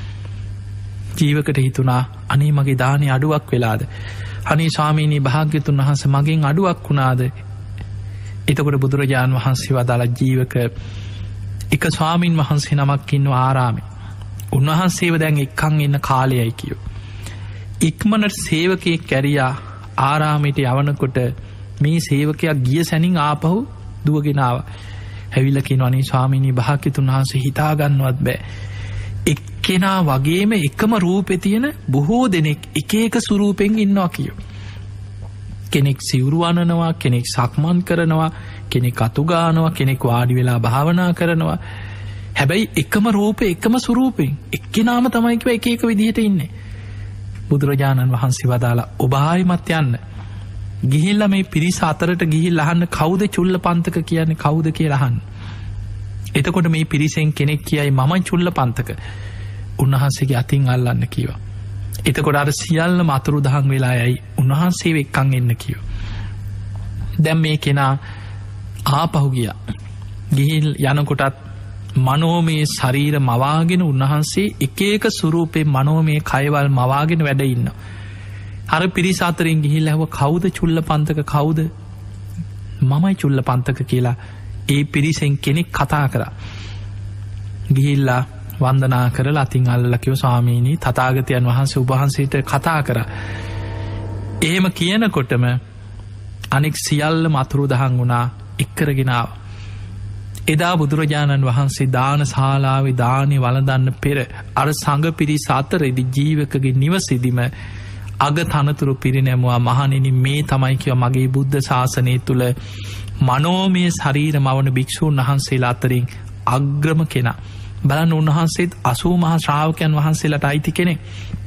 ජීවකට හිතුණා අනේ මගේ දානේ අඩුවක් වෙලාද? අනේ ස්වාමීනි භාග්‍යතුන් වහන්සේ මගෙන් අඩුවක් වුණාද? එතකොට බුදුරජාණන් වහන්සේ වදාළ ජීවක එක ස්වාමීන් වහන්සේ නමක් ඉන්නවා ආරාමේ. උන්වහන්සේව දැන් එක්කන් ඉන්න කාලයයි කියෝ. ඉක්මනට සේවකයෙක් කැරියා ආරාමයට යවනකොට මේ සේවකයා ගිය සැනින් ආපහු දුවගෙන ආවා. ඇවිල්ලා කියනවා අනේ ස්වාමීනි භාග්‍යතුන් වහන්සේ හිතා ගන්නවත් බෑ. එක්කෙනා වගේම එකම රූපේ තියෙන බොහෝ දෙනෙක් එක එක ස්වරූපෙන් ඉන්නවා කියෝ. කෙනෙක් සිවුරු අනනවා, කෙනෙක් සක්මන් කරනවා, කෙනෙක් අතු ගානවා, කෙනෙක් වාඩි වෙලා භාවනා කරනවා. හැබැයි එකම රූපේ එකම ස්වරූපෙන් එක්කෙනාම තමයි කිව්ව එක එක විදිහට ඉන්නේ. බුදුරජාණන් වහන්සේ වදාලා ඔබ ආයිමත් යන්න. ගිහිල්ලා මේ පිරිස අතරට ගිහිල්ලා අහන්න කවුද චුල්ලපන්තක කියන්නේ කවුද කියලා අහන්න. එතකොට මේ පිරිසෙන් කෙනෙක් කියයි මමයි චුල්ලපන්තක. උන්වහන්සේගේ අතින් අල්ලන්න කිව්වා. එතකොට අර සියල්ලම අතුරුදහන් වෙලා යයි උන්වහන්සේ එක්කන් එන්න කිව්වා. දැන් මේ කෙනා ආපහු ගියා. ගිහින් යනකොටත් මනෝමය ශරීර මවාගෙන උන්වහන්සේ එක එක ස්වරූපේ මනෝමය කයවල් මවාගෙන වැඩ ඉන්නවා. අර පිරිස අතරින් ගිහිල්ලා ඇහුවා කවුද චුල්ලපන්තක කවුද? මමයි චුල්ලපන්තක කියලා ඒ පිරිසෙන් කෙනෙක් කතා කරා. ගිහිල්ලා වන්දනා කරලා අතින් අල්ලලා කිව්වා ස්වාමීනි තථාගතයන් වහන්සේ ඔබ වහන්සේට කතා කරා. එහෙම කියනකොටම අනෙක් සියල්ලම අතුරුදහන් වුණා එක්කරගෙන ආවා. එදා බුදුරජාණන් වහන්සේ දානශාලාවේ දානේ වළඳන්න පෙර අර සංඝ පිරිස අතරේදී ජීවකගේ නිවසේදීම අග තනතුරු පිරිනැමුවා මහණෙනි මේ තමයි කිව්වා මගේ බුද්ධ ශාසනය තුල මනෝමය ශරීර මවන භික්ෂූන් වහන්සේලා අතරින් අග්‍රම කෙනා. බලන්න උන්වහන්සේත් 80 මහා ශ්‍රාවකයන් වහන්සේලාට අයිති කෙනෙක්.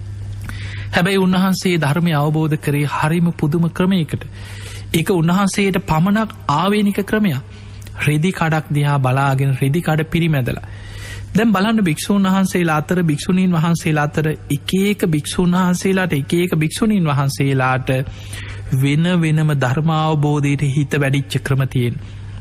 හැබැයි උන්වහන්සේ ධර්මය අවබෝධ කරේ හරිම පුදුම ක්‍රමයකට. ඒක උන්වහන්සේට පමණක් ආවේනික ක්‍රමයක්. රෙදි කඩක් දිහා බලාගෙන රෙදි කඩ පිරිමැදලා. දැන් බලන්න භික්ෂුන් වහන්සේලා අතර භික්ෂුණීන් වහන්සේලා අතර එක එක භික්ෂුන් වහන්සේලාට එක එක භික්ෂුණීන් වහන්සේලාට වෙන වෙනම ධර්මාවබෝධයට හිත වැඩිච්ච ක්‍රම තියෙන.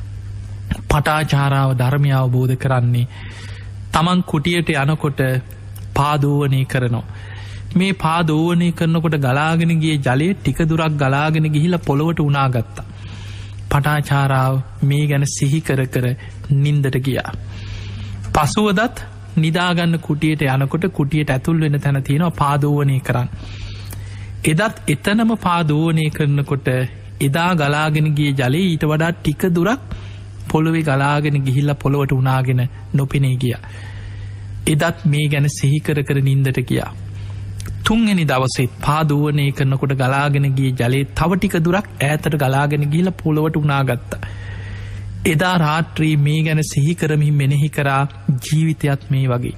පටාචාරාව ධර්මය අවබෝධ කරන්නේ තමන් කුටියට යනකොට පාදෝවනය කරනවා. මේ පාදෝවනය කරනකොට ගලාගෙන ගිය ජලය ටික දුරක් ගලාගෙන ගිහිලා පොළොවට උනාගත්තා. පටාචාරාව මේ ගැන සිහි කර කර නින්දට ගියා. පසුවදත් නිදාගන්න කුටියට යනකොට කුටියට ඇතුල් වෙන තැන තියෙනවා පාදෝවනය කරන්න. එදත් එතනම පාදෝවනය කරනකොට එදා ගලාගෙන ගිය ජලය ඊට වඩා ටික දුරක් පොළොවේ ගලාගෙන ගිහිල්ලා පොළොවට උනාගෙන නොපෙනී ගියා. එදත් මේ ගැන සිහි කර කර නින්දට ගියා. තුන්වෙනි දවසෙත් පාදෝවනය කරනකොට ගලාගෙන ගිය ජලයේ තව ටික දුරක් ඈතට ගලාගෙන ගිහිල්ලා පොළොවට උනාගත්තා. එදා රාත්‍රී මේ ගැන සිහි කරමින් මෙනෙහි කරා ජීවිතයත් මේ වගේ.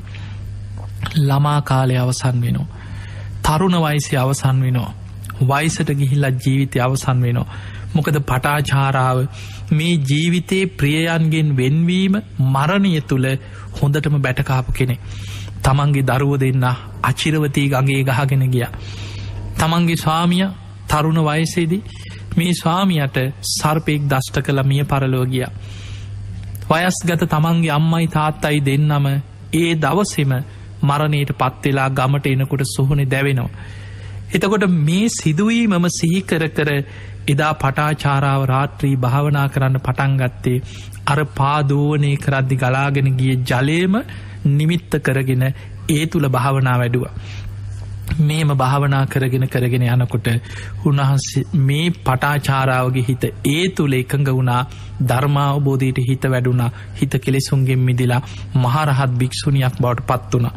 ළමා කාලය අවසන් වෙනවා. තරුණ වයසේ අවසන් වෙනවා. වයසට ගිහිල්ලා ජීවිතය අවසන් වෙනවා. මොකද පටාචාරාව මේ ජීවිතේ ප්‍රියයන්ගෙන් වෙන්වීම මරණය තුල හොඳටම බැටකාපු කෙනෙක්. තමන්ගේ දරුවෝ දෙන්න අචිරවතී ගඟේ ගහගෙන ගියා. තමන්ගේ ස්වාමියා තරුණ වයසේදී මේ ස්වාමියාට සර්පෙක් දෂ්ට කළ මිය පරලොව ගියා. වයස්ගත තමන්ගේ අම්මයි තාත්තයි දෙන්නම ඒ දවසේම මරණයට පත් වෙලා ගමට එනකොට සොහොනේ දැවෙනවා. එතකොට මේ සිදුවීමම සිහි කර කර එදා පටාචාරාව රාත්‍රී භාවනා කරන්න පටන් ගත්තේ අර පාදෝවනය කරද්දි ගලාගෙන ගිය ජලයේම නිමිත්ත කරගෙන ඒ තුල භාවනා වැඩුවා. මේම භාවනා කරගෙන යනකොට උන්වහන්සේ මේ පටාචාරාවගේ හිත ඒ තුළ එකඟ වුණා ධර්මාවබෝධයට හිත වැඩුණා හිත කෙලෙසුන්ගෙන් මිදිලා මහරහත් භික්ෂුණියක් බවට පත් වුණා.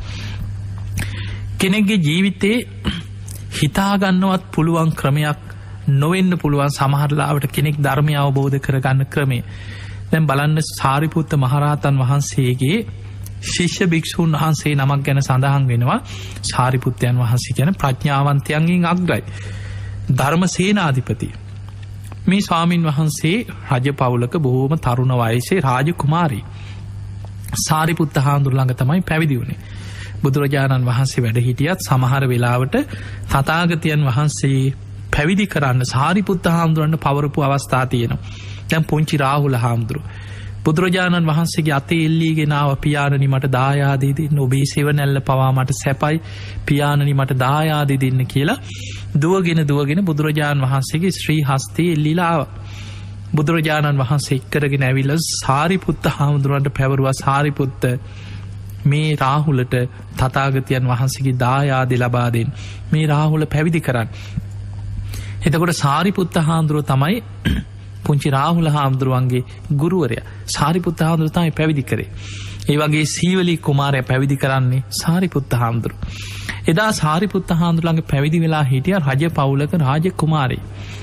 කෙනෙක්ගේ ජීවිතේ හිතාගන්නවත් පුළුවන් ක්‍රමයක් නොවෙන්න පුළුවන් සමහරලාවට කෙනෙක් ධර්මය අවබෝධ කරගන්න ක්‍රමය. දැන් බලන්න සාරිපුත්ත මහරහතන් වහන්සේගේ ශිෂ්‍ය භික්ෂූන් වහන්සේ නමක් ගැන සඳහන් වෙනවා. සාරිපුත්තයන් වහන්සේ කියන ප්‍රඥාවන්තයන්ගෙන් අග්‍රයි. ධර්ම සේනාධිපති. මේ ස්වාමින් වහන්සේ රජ පවුලක බොහෝම තරුණ වයසේ රාජකුමාරී. සාරිපුත්ත හාමුදුරුවෝ ළඟ තමයි පැවිදි වුණේ. බුදුරජාණන් වහන්සේ වැඩ හිටියත් සමහර වෙලාවට තථාගතයන් වහන්සේ පැවිදි කරන්න සාරිපුත්ත හාමුදුරන්ට පවරපු අවස්ථා තියෙනවා. දැන් පුංචි රාහුල හාමුදුරුවෝ බුදුරජාණන් වහන්සේගේ අතේ එල්ලීගෙන ආව පියාණනි මට දායාදී දෙන්න ඔබේ සෙවණැල්ල පවා මට සැපයි පියාණනි මට දායාදී දෙන්න කියලා දුවගෙන බුදුරජාණන් වහන්සේගේ ශ්‍රී හස්තේ එල්ලීලා ආවා. බුදුරජාණන් වහන්සේ එක්කරගෙන ඇවිල්ලා සාරිපුත්ත හාමුදුරන්ට පැවරුවා සාරිපුත්ත මේ රාහුලට තථාගතයන් වහන්සේගේ දායාදී ලබා දෙන්න. මේ රාහුල පැවිදි කරන්න. එතකොට සාරිපුත්ත හාමුදුරුවෝ තමයි පුංචි රාහුල හාමුදුරුවන්ගේ ගුරුවරයා. සාරිපුත්ත හාමුදුරුවෝ තමයි පැවිදි කරේ. ඒ වගේ සීවලී කුමාරයා පැවිදි කරන්නේ සාරිපුත්ත හාමුදුරුවෝ. එදා සාරිපුත්ත හාමුදුරුවන්ගේ පැවිදි වෙලා හිටියා රජ පවුලක රාජකුමාරී.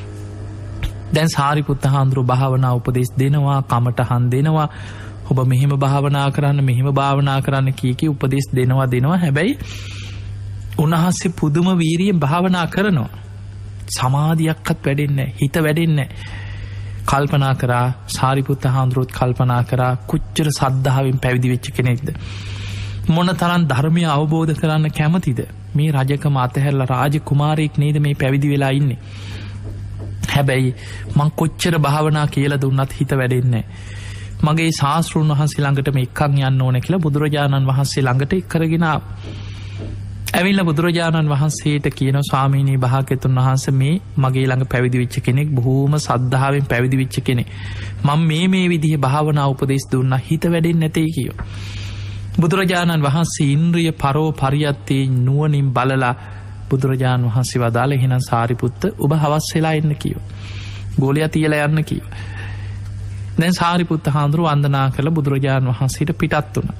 දැන් සාරිපුත්ත හාමුදුරුවෝ භාවනා උපදෙස් දෙනවා, කමටහන් දෙනවා. ඔබ මෙහෙම භාවනා කරන්න කී උපදෙස් දෙනවා. හැබැයි උන්වහන්සේ පුදුම වීරියෙන් භාවනා කරනවා. සමාධියක්වත් වැඩෙන්නේ නැහැ. හිත වැඩෙන්නේ නැහැ. කල්පනා කරා සාරිපුත්ත හාමුදුරුවෝත් කල්පනා කරා කොච්චර සද්ධාවෙන් පැවිදි වෙච්ච කෙනෙක්ද. මොන තරම් ධර්මය අවබෝධ කරන්න කැමතිද. මේ රජකම අතහැරලා රාජකුමාරයෙක් නේද මේ පැවිදි වෙලා ඉන්නේ. හැබැයි මං කොච්චර භාවනා කියලා දුන්නත් හිත වැඩෙන්නේ නැහැ. මගේ ශාස්ත්‍රඥ වහන්සේ ළඟට මේ එක්කන් යන්න ඕනේ කියලා බුදුරජාණන් වහන්සේ ළඟට එක්කරගෙන ඇවිල්ලා බුදුරජාණන් වහන්සේට කියන ස්වාමීනී භාග්‍යතුන් වහන්සේ මේ මගේ ළඟ පැවිදි වෙච්ච කෙනෙක් බොහෝම සද්ධාවෙන් පැවිදි වෙච්ච කෙනෙක්. මම මේ විදිහේ භාවනා උපදෙස් දුන්නා හිත වැඩෙන්නේ නැtei කියෝ. බුදුරජාණන් වහන්සේ ඉන්ද්‍රිය පරෝ පරියත්තේ නුවණින් බලලා බුදුරජාණන් වහන්සේ වදාළ එහෙනම් සාරිපුත්ත ඔබ හවස් වෙලා එන්න කියෝ. ගෝලියා තියලා යන්න කියෝ. දැන් සාරිපුත්ත හාමුදුරුවෝ වන්දනා කරලා බුදුරජාණන් වහන්සේට පිටත් වුණා.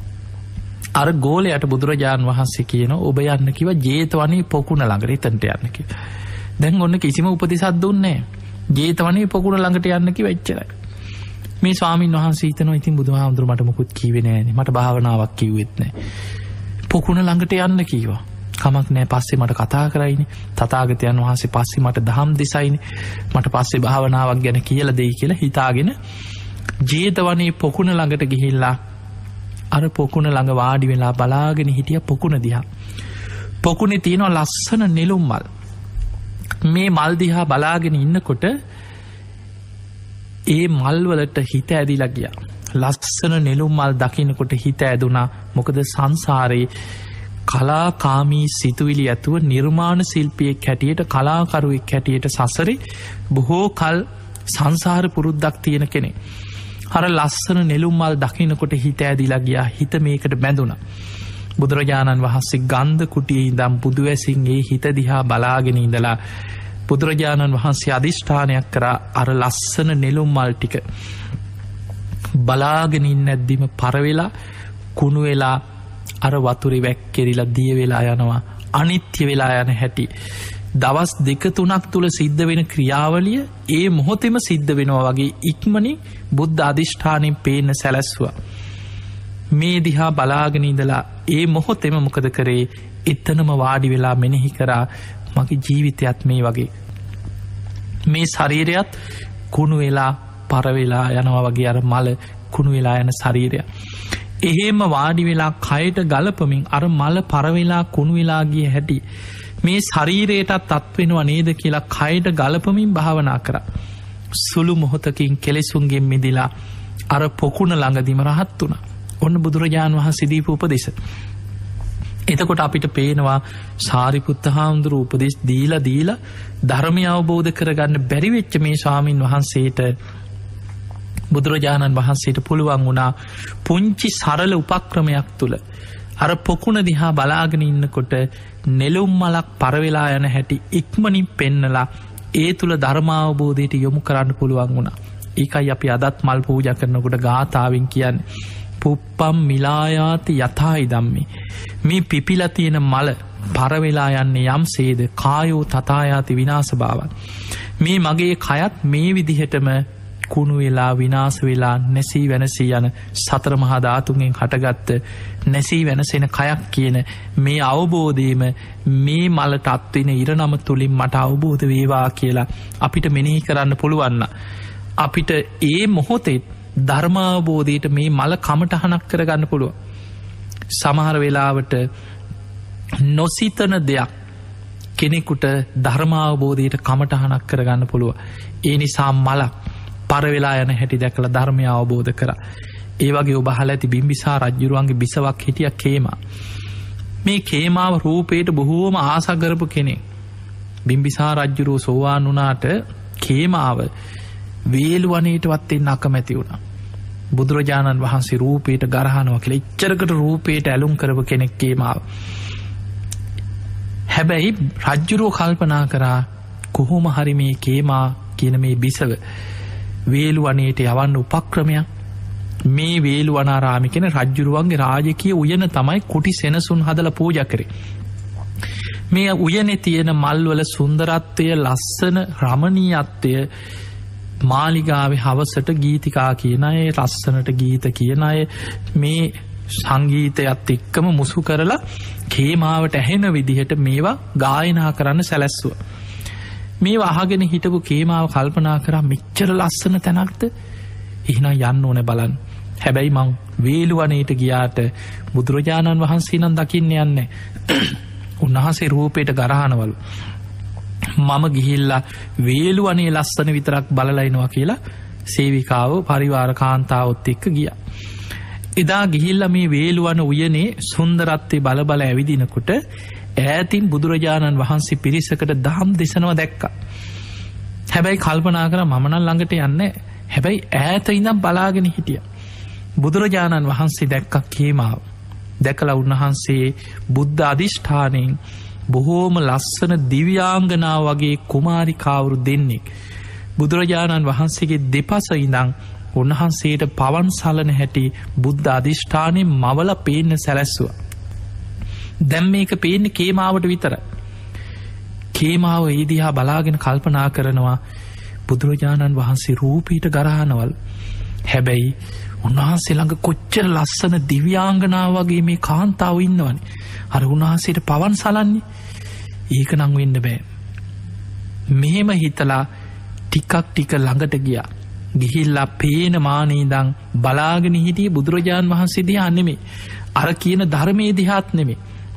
අර ගෝලයට බුදුරජාණන් වහන්සේ කියන ඔබ යන්න කිව්වා ජේතවනේ පොකුණ ළඟට එතනට යන්න කිව්වා. දැන් ඔන්න කිසිම උපදෙසක් දුන්නේ නැහැ. ජේතවනේ පොකුණ ළඟට යන්න කිව්වා එච්චරයි. මේ ස්වාමින් වහන්සේ හිතනවා ඉතින් බුදුහාමුදුරුවෝ මට මොකුත් කිව්වේ නෑනේ. මට භාවනාවක් කිව්වෙත් නෑ. පොකුණ ළඟට යන්න කිව්වා. කමක් නෑ පස්සේ මට කතා කරයිනේ. තථාගතයන් වහන්සේ පස්සේ මට දහම් දෙසයිනේ. මට පස්සේ භාවනාවක් ගැන කියලා දෙයි කියලා හිතාගෙන ජේතවනේ පොකුණ ළඟට ගිහිල්ලා අර පොකුණ ළඟ වාඩි වෙලා බලාගෙන හිටිය පොකුණ දිහා. පොකුණේ තියෙන ලස්සන නෙළුම් මල්. මේ මල් දිහා බලාගෙන ඉන්නකොට ඒ මල් වලට හිත ඇදිලා ගියා. ලස්සන නෙළුම් මල් දකින්නකොට හිත ඇදුනා. මොකද සංසාරේ කලාකාමී සිතුවිලි ඇතුව නිර්මාණ ශිල්පියෙක් හැටියට කලාකරුවෙක් හැටියට සසරේ බොහෝ කල් සංසාර පුරුද්දක් තියෙන කෙනෙක්. අර ලස්සන නෙළුම් මල් දකින්නකොට හිත ඇදිලා ගියා. හිත මේකට බැඳුණා. බුදුරජාණන් වහන්සේ ගන්ධ කුටියේ ඉඳන් බුදු ඇසින් ඒ හිත දිහා බලාගෙන ඉඳලා බුදුරජාණන් වහන්සේ අදිෂ්ඨානයක් කරා අර ලස්සන නෙළුම් මල් ටික බලාගෙන ඉන්නැද්දිම පර වෙලා කුණු වෙලා අර වතුරේ වැක්කිරිලා දිය වෙලා යනවා. අනිත්‍ය වෙලා යන හැටි දවස් 2-3ක් තුල සිද්ධ වෙන ක්‍රියාවලිය ඒ මොහොතේම සිද්ධ වෙනවා වගේ ඉක්මනින් බුද්ධ අධිෂ්ඨානෙන් පේන්න සැලැස්සුවා. මේ දිහා බලාගෙන ඉඳලා ඒ මොහොතේම මොකද කරේ? එතනම වාඩි වෙලා මෙනෙහි කරා මගේ ජීවිතයත් මේ වගේ. මේ ශරීරයත් කුණු වෙලා පර වෙලා යනවා වගේ අර මල කුණු වෙලා යන ශරීරය. එහෙම වාඩි වෙලා කයට ගලපමින් අර මල පර වෙලා කුණු වෙලා ගිය හැටි මේ ශරීරයටත් අත් වෙනවා නේද කියලා කයට ගලපමින් භාවනා කරා. සුළු මොහොතකින් කෙලෙසුන්ගෙන් මිදිලා අර පොකුණ ළඟදිම රහත් වුණා. ඔන්න බුදුරජාණන් වහන්සේ දීපු උපදෙස. එතකොට අපිට පේනවා සාරිපුත්ත හාමුදුරුවෝ උපදෙස් දීලා ධර්මය අවබෝධ කරගන්න බැරි වෙච්ච මේ ස්වාමින් වහන්සේට බුදුරජාණන් වහන්සේට පුළුවන් වුණා පුංචි සරල උපක්‍රමයක් තුල අර පොකුණ දිහා බලාගෙන ඉන්නකොට නෙළුම් මලක් පරවෙලා යන හැටි ඉක්මනින් පෙන්නලා ඒ තුළ ධර්මාවබෝධයට යොමු කරන්න පුළුවන් වුණා. ඒකයි අපි අදත් මල් පූජා කරනකොට ගාථාවෙන් කියන්නේ පුප්පම් මිලායාති යථායි ධම්මේ. මේ පිපිලා තියෙන මල පරවෙලා යන්නේ යම්සේද කායෝ තථායාති විනාශ භාවං. මේ මගේ කයත් මේ විදිහටම කුණු වෙලා විනාශ වෙලා නැසී වෙනසී යන සතර මහා ධාතුන්ගෙන් හටගත්ත නැසී වෙනසෙන කයක් කියන මේ අවබෝධයම මේ මලට අත්වෙන ඉරණම තුලින් මට අවබෝධ වේවා කියලා අපිට මෙනෙහි කරන්න පුළුවන්. අපිට ඒ මොහොතේ ධර්මාවබෝධයට මේ මල කමටහනක් කරගන්න පුළුවන්. සමහර වෙලාවට නොසිතන දෙයක් කෙනෙකුට ධර්මාවබෝධයට කමටහනක් කරගන්න පුළුවන්. ඒ නිසා මලක් පරවෙලා යන හැටි දැකලා ධර්මය අවබෝධ කරා. ඒ වගේ ඔබ අහලා ඇති බිම්බිසාර රජුරුවන්ගේ බිසවක් හිටියා කේමා. මේ කේමාව රූපයට බොහෝම ආස කරපු කෙනෙක්. බිම්බිසාර රජුරුව සෝවාන් වුණාට කේමාව වේළුවනේටවත් එන්න අකමැති වුණා. බුදුරජාණන් වහන්සේ රූපයට ගරහනවා කියලා ඉච්චරකට රූපයට ඇලුම් කරපු කෙනෙක් කේමාව. හැබැයි රජුරුව කල්පනා කරා කොහොම හරි මේ කේමා කියන මේ බිසව වේළුවනේට යවන්න උපක්‍රමයක්. මේ වේළුවනාරාමේ කියන රජුරුවන්ගේ රාජකීය උයන තමයි කුටි සෙනසුන් හදලා පූජා කරේ. මේ උයනේ තියෙන මල්වල සුන්දරත්වය, ලස්සන රමණීයත්වය, මාලිගාවේ හවසට ගීතිකා කියන අය, ලස්සනට ගීත කියන අය මේ සංගීතයත් එක්කම මුසු කරලා කේමාවට ඇහෙන විදිහට මේවා ගායනා කරන්න සැලැස්සුවා. මේ අහගෙන හිටපු කේමාව කල්පනා කරා මෙච්චර ලස්සන තැනක්ද? එහෙනම් යන්න ඕනේ බලන්න. හැබැයි මං වේළුවනේට ගියාට බුදුරජාණන් වහන්සේ නම් දකින්න යන්නේ. උන්වහන්සේ රූපයට ගරහනවලු. මම ගිහිල්ලා වේළුවනේ ලස්සන විතරක් බලලා එනවා කියලා සේවිකාව පරිවාර කාන්තාවොත් එක්ක ගියා. එදා ගිහිල්ලා මේ වේළුවන උයනේ සුන්දරත්වය බල බල ඇවිදිනකොට ඈතින් බුදුරජාණන් වහන්සේ පිරිසකට දහම් දෙසනවා දැක්කා. හැබැයි කල්පනා කරා මම නම් ළඟට යන්නේ. හැබැයි ඈත ඉඳන් බලාගෙන හිටියා. බුදුරජාණන් වහන්සේ දැක්කා කේමාව. දැකලා උන්වහන්සේ බුද්ධ අධිෂ්ඨානයෙන් බොහෝම ලස්සන දිව්‍යාංගනාව වගේ කුමාරිකාවරු දෙන්නෙක් බුදුරජාණන් වහන්සේගේ දෙපස ඉඳන් උන්වහන්සේට පවන් සලන හැටි බුද්ධ අධිෂ්ඨානයෙන් මවල පේන්න සැලැස්සුවා. දැන් මේක පේන්නේ කේමාවට විතරයි. කේමාව ඒ දිහා බලාගෙන කල්පනා කරනවා බුදුරජාණන් වහන්සේ රූපීට ගරහනවල්. හැබැයි උන්වහන්සේ ළඟ කොච්චර ලස්සන දිව්‍යාංගනාව වගේ මේ කාන්තාව ඉන්නවනේ. අර උන්වහන්සේට පවන් සලන්නේ. ඒක නම් වෙන්න බෑ. මෙහෙම හිතලා ටිකක් ටික ළඟට ගියා. ගිහිල්ලා පේන මානේ ඉඳන් බලාගෙන හිටියේ බුදුරජාණන් වහන්සේ දිහා නෙමෙයි. අර කියන ධර්මයේ දිහාත් නෙමෙයි.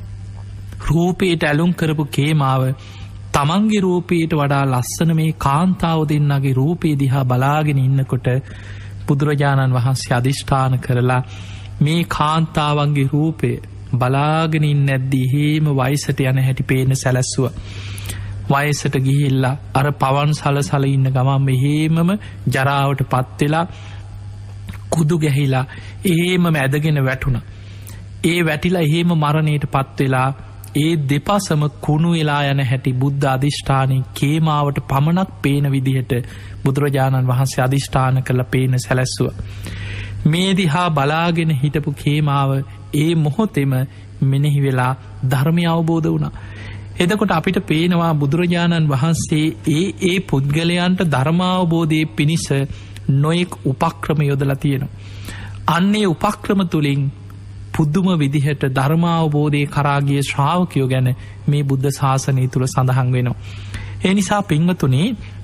රූපයට ඇලුම් කරපු කේමාව තමන්ගේ රූපයට වඩා ලස්සන මේ කාන්තාව දෙන්නගේ රූපේ දිහා බලාගෙන ඉන්නකොට බුදුරජාණන් වහන්සේ අධිෂ්ඨාන කරලා මේ කාන්තාවන්ගේ රූපය බලාගෙන ඉන්නේ නැද්දී හේම වයසට යන හැටි පේන්න සැලැස්සුවා. වයසට ගිහිල්ලා අර පවන් සලසල ඉන්න ගමන් මෙහෙමම ජරාවට පත් වෙලා කුදු ගැහිලා එහෙමම ඇදගෙන වැටුණා. ඒ වැටිලා එහෙම මරණයට පත් වෙලා ඒ දෙපසම කුණු වෙලා යන හැටි බුද්ධ අධිෂ්ඨානයේ කේමාවට පමණක් පේන විදිහට බුදුරජාණන් වහන්සේ අධිෂ්ඨාන කරලා පේන සැලැස්සුවා. මේ දිහා බලාගෙන හිටපු කේමාව ඒ මොහොතෙම මෙනෙහි වෙලා ධර්මය අවබෝධ වුණා. එතකොට අපිට පේනවා බුදුරජාණන් වහන්සේ ඒ පුද්ගලයන්ට ධර්මාවබෝධයේ පිණිස නොයෙක් උපක්‍රම යොදලා තියෙනවා. අන්නේ උපක්‍රම තුලින් පුදුම විදිහට ධර්මාවබෝධයේ කරා ගිය ශ්‍රාවකයෝ ගැන මේ බුද්ධ ශාසනය තුල සඳහන් වෙනවා. ඒ නිසා පින්වතුනි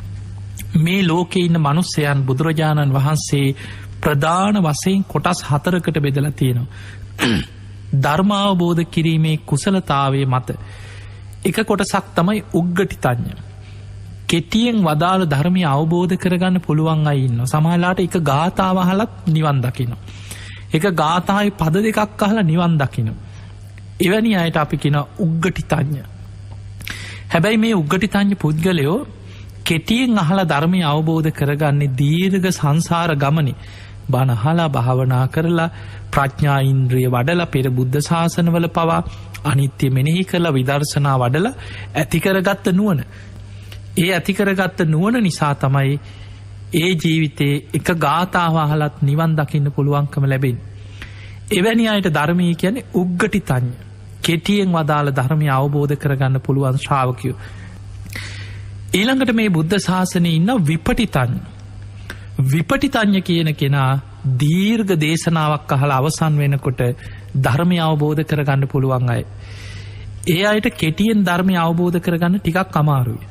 මේ ලෝකේ ඉන්න මිනිසයන් බුදුරජාණන් වහන්සේ ප්‍රධාන වශයෙන් කොටස් 4කට බෙදලා තියෙනවා. ධර්මාවබෝධ කිරීමේ කුසලතාවයේ මත එක කොටසක් තමයි උග්ගටිතඥ. කෙටියෙන් වදාළ ධර්මය අවබෝධ කරගන්න පුළුවන් අය ඉන්නවා. සමහරලාට එක ගාථාව අහලත් නිවන් දකිනවා. එක ගාථාවේ පද දෙකක් අහලා නිවන් දකිනවා. එවැනි අයට අපි කියනවා උග්ගටිතඥ. හැබැයි මේ උග්ගටිතඥ පුද්ගලයෝ කෙටියෙන් අහලා ධර්මය අවබෝධ කරගන්නේ දීර්ඝ සංසාර ගමනේ බණහලා භාවනා කරලා ප්‍රඥා ඉන්ද්‍රිය වඩලා පෙර බුද්ධ ශාසනවල පවා අනිත්‍ය මෙනෙහි කරලා විදර්ශනා වඩලා ඇතිකරගත්ත නුවණ. ඒ ඇතිකරගත්ත නුවණ නිසා තමයි ඒ ජීවිතේ එක ගාථාව අහලත් නිවන් දකින්න පුළුවන්කම ලැබෙන්නේ. එවැනි අයට ධර්මය කියන්නේ උග්ගටිතඤ්ඤ. කෙටියෙන් වදාළ ධර්මය අවබෝධ කරගන්න පුළුවන් ශ්‍රාවකයෝ. ඊළඟට මේ බුද්ධ ශාසනයේ ඉන්න විපටිතඤ්ඤ. විපටිතඤ්ඤ කියන කෙනා දීර්ඝ දේශනාවක් අහලා අවසන් වෙනකොට ධර්මය අවබෝධ කරගන්න පුළුවන් අය. ඒ අයට කෙටියෙන් ධර්මය අවබෝධ කරගන්න ටිකක් අමාරුයි.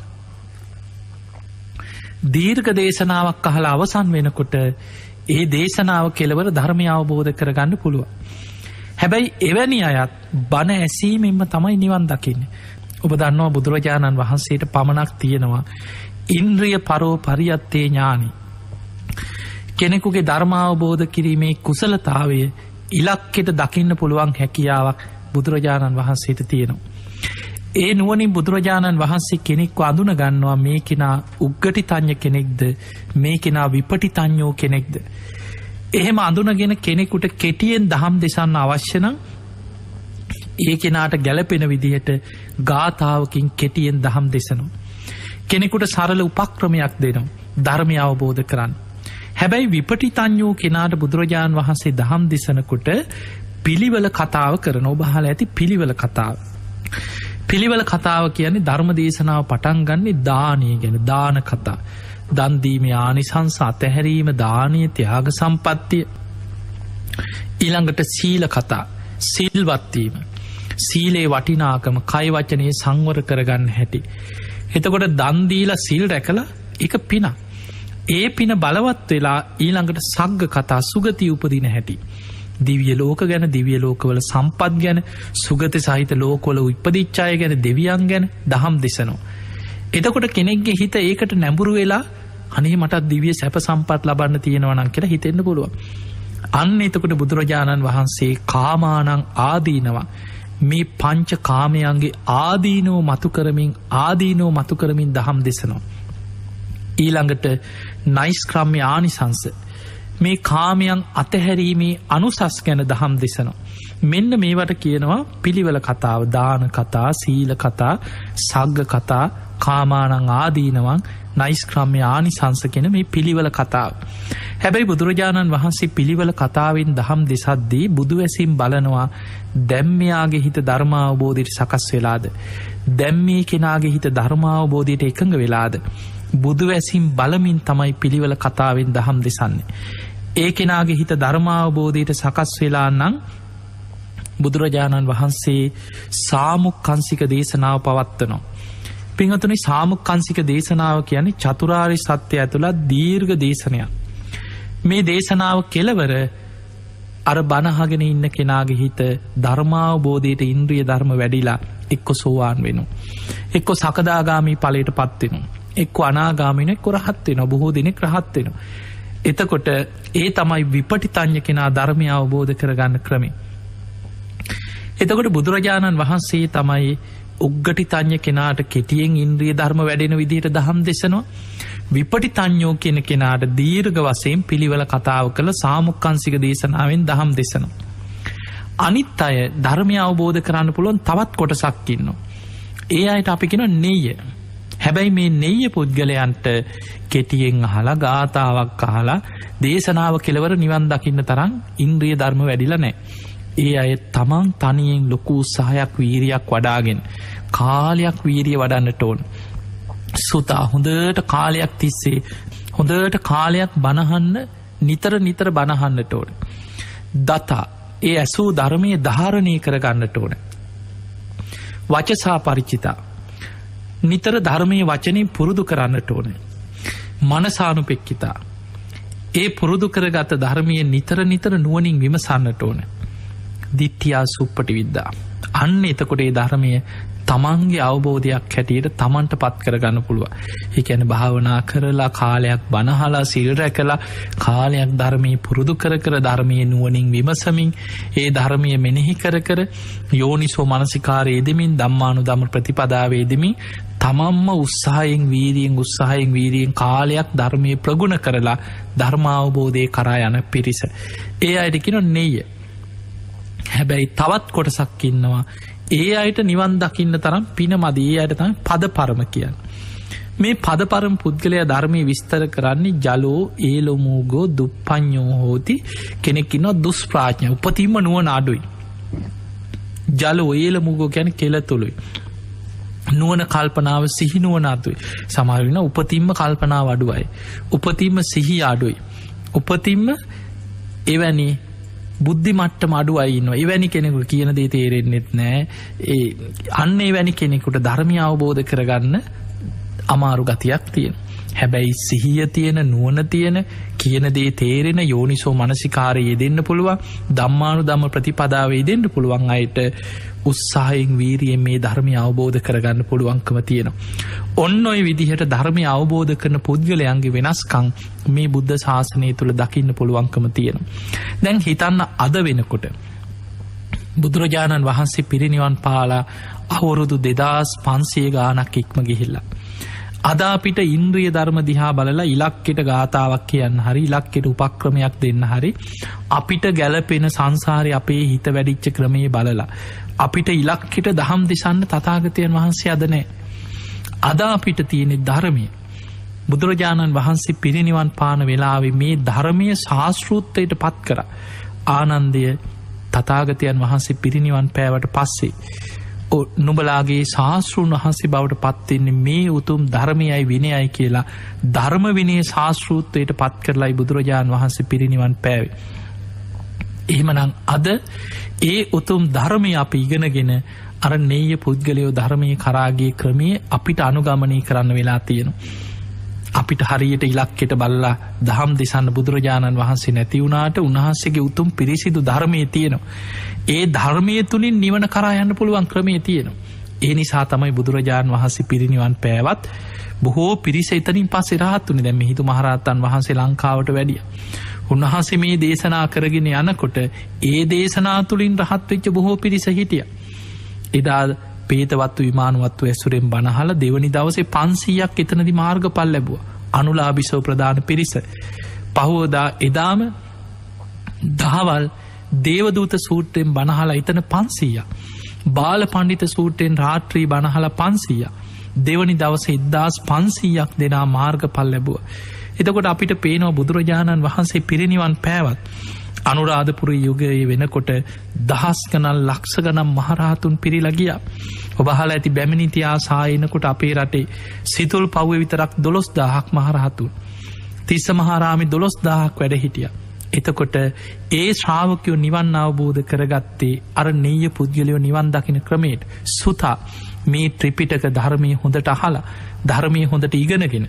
දීර්ඝ දේශනාවක් අහලා අවසන් වෙනකොට ඒ දේශනාව කෙලවර ධර්මය අවබෝධ කරගන්න පුළුවන්. හැබැයි එවැනි අයත් බණ ඇසීමෙන්ම තමයි නිවන් දකින්නේ. ඔබ දන්නවා බුදුරජාණන් වහන්සේට පමණක් තියෙනවා ඉන්ද්‍රිය පරෝ පරියත්තේ ඥානි. කෙනෙකුගේ ධර්මාවබෝධ කිරීමේ කුසලතාවය ඉලක්කෙට දකින්න පුළුවන් හැකියාවක් බුදුරජාණන් වහන්සේට තියෙනවා. ඒ නුවණින් බුදුරජාණන් වහන්සේ කෙනෙක්ව අඳුන ගන්නවා මේ කෙනා උග්ගටිතඤ්ඤ කෙනෙක්ද මේ කෙනා විපටිතඤ්ඤෝ කෙනෙක්ද. එහෙම අඳුනගෙන කෙනෙකුට කෙටියෙන් දහම් දෙසන්න අවශ්‍ය නම් ඒ කෙනාට ගැලපෙන විදිහට ගාථාවකින් කෙටියෙන් දහම් දෙසනවා. කෙනෙකුට සරල උපක්‍රමයක් දෙනවා ධර්මය අවබෝධ කරන්න. හැබැයි විපටිතඤ්ඤෝ කෙනාට බුදුරජාණන් වහන්සේ දහම් දෙසනකොට පිළිවෙල කතාව කරන. ඔබ අහලා ඇති පිළිවෙල කතාව. පිළිවෙල කතාව කියන්නේ ධර්ම දේශනාව පටන් ගන්නේ දානීය ගැන. දාන කතා. දන් දීමේ ආනිසංස, අතහැරීම, දානීය, ත්‍යාග සම්පත්තිය. ඊළඟට සීල කතා. සිල්වත් වීම. සීලේ වටිනාකම, කය වචනේ සංවර කරගන්න හැටි. එතකොට දන් දීලා සිල් රැකලා ඒක පිනක්. ඒ පින බලවත් වෙලා ඊළඟට සග්ග කතා, සුගතිය උපදින හැටි. දිව්‍ය ලෝක ගැන, දිව්‍ය ලෝකවල සම්පත් ගැන, සුගත සහිත ලෝකවල ඉපදිච්ච අය ගැන, දෙවියන් ගැන දහම් දෙසනවා. එතකොට කෙනෙක්ගේ හිත ඒකට නැඹුරු වෙලා අනේ මටත් දිව්‍ය සැප සම්පත් ලබන්න තියෙනවා නම් කියලා හිතෙන්න පුළුවන්. අන්න එතකොට බුදුරජාණන් වහන්සේ කාමානං ආදීනවා මේ පංච කාමයන්ගේ ආදීනෝ මතු කරමින් දහම් දෙසනවා. ඊළඟට නෛෂ්ක්‍රම්‍ය ආනිසංස, මේ කාමයන් අතහැරීමේ අනුසස් ගැන දහම් දෙසනවා. මෙන්න මේවට කියනවා පිළිවෙල කතාව. දාන කතා, සීල කතා, සග්ග කතා, කාමානං ආදීනවන්, නෛෂ්ක්‍රම්‍ය ආනිසංස කියන මේ පිළිවෙල කතාව. හැබැයි බුදුරජාණන් වහන්සේ පිළිවෙල කතාවෙන් දහම් දෙසද්දී බුදුවැසින් බලනවා දැන් මෙයාගේ හිත ධර්මාවබෝධයට සකස් වෙලාද, දැන් මේ කෙනාගේ හිත ධර්මාවබෝධයට එකඟ වෙලාද. බුදුවැසින් බලමින් තමයි පිළිවෙල කතාවෙන් දහම් දෙසන්නේ. ඒ කෙනාගේ හිත ධර්මාවබෝධයට සකස් වෙලා නම් බුදුරජාණන් වහන්සේ සාමුක්කංසික දේශනාව පවත්වනවා. පින්වතුනි, සාමුක්කංසික දේශනාව කියන්නේ චතුරාර්ය සත්‍ය ඇතුළත් දීර්ඝ දේශනයක්. මේ දේශනාව කෙලවර අර බණහගෙන ඉන්න කෙනාගේ හිත ධර්මාවබෝධයට ඉන්ද්‍රිය ධර්ම වැඩිලා එක්ක සෝවාන් වෙනවා, එක්ක සකදාගාමී ඵලයට පත් වෙනවා, එක්ක අනාගාමී, එක්ක රහත් වෙනවා. බොහෝ දෙනෙක් රහත් වෙනවා. එතකොට ඒ තමයි විපටිතඤ්ඤ කෙනා ධර්මය අවබෝධ කරගන්න ක්‍රමය. එතකොට බුදුරජාණන් වහන්සේ තමයි උග්ගටිතඤ්ඤ කෙනාට කෙටියෙන් ඉන්ද්‍රිය ධර්ම වැඩෙන විදිහට දහම් දෙසනවා. විපටිතඤ්ඤෝ කියන කෙනාට දීර්ඝ වශයෙන් පිළිවෙල කතාව කළ සාමුක්කංසික දේශනාවෙන් දහම් දෙසනවා. අනිත් අය ධර්මය අවබෝධ කරන්න පුළුවන් තවත් කොටසක් ඉන්නවා. ඒ අයට අපි කියනවා නෙය්‍ය. හැබැයි මේ නෙය්‍ය පුද්ගලයන්ට කෙටියෙන් අහලා ගාථාවක් අහලා දේශනාව කෙලවර නිවන් දකින්න තරම් ඉන්ද්‍රිය ධර්ම වැඩිලා නැහැ. ඒ අය තමන් තනියෙන් ලොකු උත්සාහයක්, වීරියක් වඩාගෙන කාලයක් වීරිය වඩන්නට ඕන. සුතා හොඳට කාලයක් තිස්සේ හොඳට කාලයක් බණහන්න, නිතර බණහන්නට ඕන. දතා ඒ ඇසූ ධර්මයේ ධාරණය කරගන්නට ඕන. වචසා පරිචිතා නිතර ධර්මයේ වචනින් පුරුදු කරන්නට ඕන. මනසානුපෙක්කිතා ඒ පුරුදු කරගත ධර්මයේ නිතර නුවණින් විමසන්නට ඕන. දිට්ඨියා සුප්පටි විද්දා අන්න එතකොට ඒ ධර්මය තමන්ගේ අවබෝධයක් හැටියට තමන්ට පත් කරගන්න පුළුවන්. ඒ කියන්නේ භාවනා කරලා කාලයක් බණ අහලා සිල් රැකලා කාලයක් ධර්මයේ පුරුදු කර කර ධර්මයේ නුවණින් විමසමින් ඒ ධර්මයේ මෙනෙහි කර කර යෝනිසෝ මනසිකාරයේ යෙදෙමින් ධම්මානුධම්ම ප්‍රතිපදාවේ යෙදෙමින් තමන්ම උත්සාහයෙන් වීරියෙන් කාලයක් ධර්මයේ ප්‍රගුණ කරලා ධර්මාවබෝධය කරා යන පිරිස. ඒ අයට කියනවා නෙය්‍ය. හැබැයි තවත් කොටසක් ඉන්නවා ඒ අයට නිවන් දකින්න තරම් පින මදි. ඒ අයට තමයි පදපරම කියන්නේ. මේ පදපරම පුද්ගලයා ධර්මයේ විස්තර කරන්නේ ජලෝ ඒලොමූගෝ දුප්පඤ්ඤෝ හෝති. කෙනෙක් ඉන්නවා දුෂ්ප්‍රඥ උපතින්ම නුවණ අඩුයි. ජලෝ ඒලොමූගෝ කියන්නේ කෙලතුළුයි. නුවණ කල්පනාව සිහි නුවණ අඩුයි. සමහර වෙන උපතින්ම කල්පනාව අඩුයි. උපතින්ම සිහිය අඩුයි. උපතින්ම එවැනි බුද්ධි මට්ටම අඩුවයි ඉන්නවා. එවැනි කෙනෙකුට කියන දේ තේරෙන්නේ නැහැ. අන්න එවැනි කෙනෙකුට ධර්මය අවබෝධ කරගන්න අමාරු ගතියක් තියෙනවා. හැබැයි සිහිය තියෙන නුවණ තියෙන කියන දේ තේරෙන යෝනිසෝ මනසිකාරයේ යෙදෙන්න පුළුවන් ධම්මානුධම්ම ප්‍රතිපදාවේ යෙදෙන්න පුළුවන් අයට උත්සාහයෙන් වීරියෙන් මේ ධර්මය අවබෝධ කරගන්න පුළුවන්කම තියෙනවා. ඔන්න ඔය විදිහට ධර්මය අවබෝධ කරන පුද්ගලයන්ගේ වෙනස්කම් මේ බුද්ධ ශාසනය තුළ දකින්න පුළුවන්කම තියෙනවා. දැන් හිතන්න අද වෙනකොට බුදුරජාණන් වහන්සේ පිරිනිවන් පාලා අවුරුදු 2500 ගානක් ඉක්ම ගිහිල්ලා. අද අපිට ඉන්ද්‍රිය ධර්ම දිහා බලලා ඉලක්කයට ගාතාවක් කියන්න හරි ඉලක්කයට උපක්‍රමයක් දෙන්න හරි අපිට ගැලපෙන සංසාරේ අපේ හිත වැඩිච්ච ක්‍රමයේ බලලා අපිට ඉලක්කයට දහම් දෙසන්න තථාගතයන් වහන්සේ අද නැහැ. අද අපිට තියෙන ධර්මය බුදුරජාණන් වහන්සේ පිරිනිවන් පාන වෙලාවේ මේ ධර්මයේ ශාස්ත්‍රූත්වයට පත් කරා. ආනන්දය තථාගතයන් වහන්සේ පිරිනිවන් පෑවට පස්සේ නුඹලාගේ ශාස්ත්‍රූන් වහන්සේ බවට පත්වෙන්නේ මේ උතුම් ධර්මයයි විනයයි කියලා ධර්ම විනය ශාස්ත්‍රූත්වයට පත් කරලායි බුදුරජාණන් වහන්සේ පිරිනිවන් පෑවේ. එහෙමනම් අද ඒ උතුම් ධර්මය අපි ඉගෙනගෙන අර නෙය්‍ය පුද්ගලයෝ ධර්මයේ කරාගේ ක්‍රමයේ අපිට අනුගමනය කරන්න වෙලා තියෙනවා. අපිට හරියට ඉලක්කයට බලලා දහම් දෙසන්න බුදුරජාණන් වහන්සේ නැති වුණාට උන්වහන්සේගේ උතුම් පිරිසිදු ධර්මයේ තියෙනවා. ඒ ධර්මයේ තුලින් නිවන කරා යන්න පුළුවන් ක්‍රමයේ තියෙනවා. ඒ නිසා තමයි බුදුරජාණන් වහන්සේ පිරිනිවන් පෑවත් බොහෝ පිරිස එතනින් පස්සේ රහත් වුණේ. දැන් මිහිඳු මහරහතන් වහන්සේ ලංකාවට වැඩියා. උන්වහන්සේ මේ දේශනා කරගෙන යනකොට ඒ දේශනා තුලින් රහත් වෙච්ච බොහෝ පිරිස හිටියා. එදා පේතවත්තු විමානවත්තු ඇසුරෙන් බණහලා දෙවනි දවසේ 500ක් එතනදි මාර්ගඵල ලැබුවා. අනුලාභිසෝ ප්‍රදාන පිරිස. පහවදා එදාම දහවල් දේවදූත සූත්‍රයෙන් බණහලා එතන 500ක්. බාල පඬිත සූත්‍රයෙන් රාත්‍රී බණහලා 500ක්. දෙවනි දවසේ 1500ක් දෙනා මාර්ගඵල ලැබුවා. එතකොට අපිට පේනවා බුදුරජාණන් වහන්සේ පිරිනිවන් පෑවත් අනුරාධපුර යුගයේ වෙනකොට දහස් ගණන් ලක්ෂ ගණන් මහරහතුන් පිරිලා ගියා. ඔබ අහලා ඇති බැමිණිති ආසායනකොට අපේ රටේ සිතුල් පව්වේ විතරක් 12000ක් මහරහතුන්. තිස්ස මහාරාමේ 12000ක් වැඩ හිටියා. එතකොට ඒ ශ්‍රාවකයෝ නිවන් අවබෝධ කරගත්තේ අර නෙය්‍ය පුද්ගලයෝ නිවන් දකින ක්‍රමයට. සුතා මේ ත්‍රිපිටක ධර්මයේ හොඳට අහලා ධර්මයේ හොඳට ඉගෙනගෙන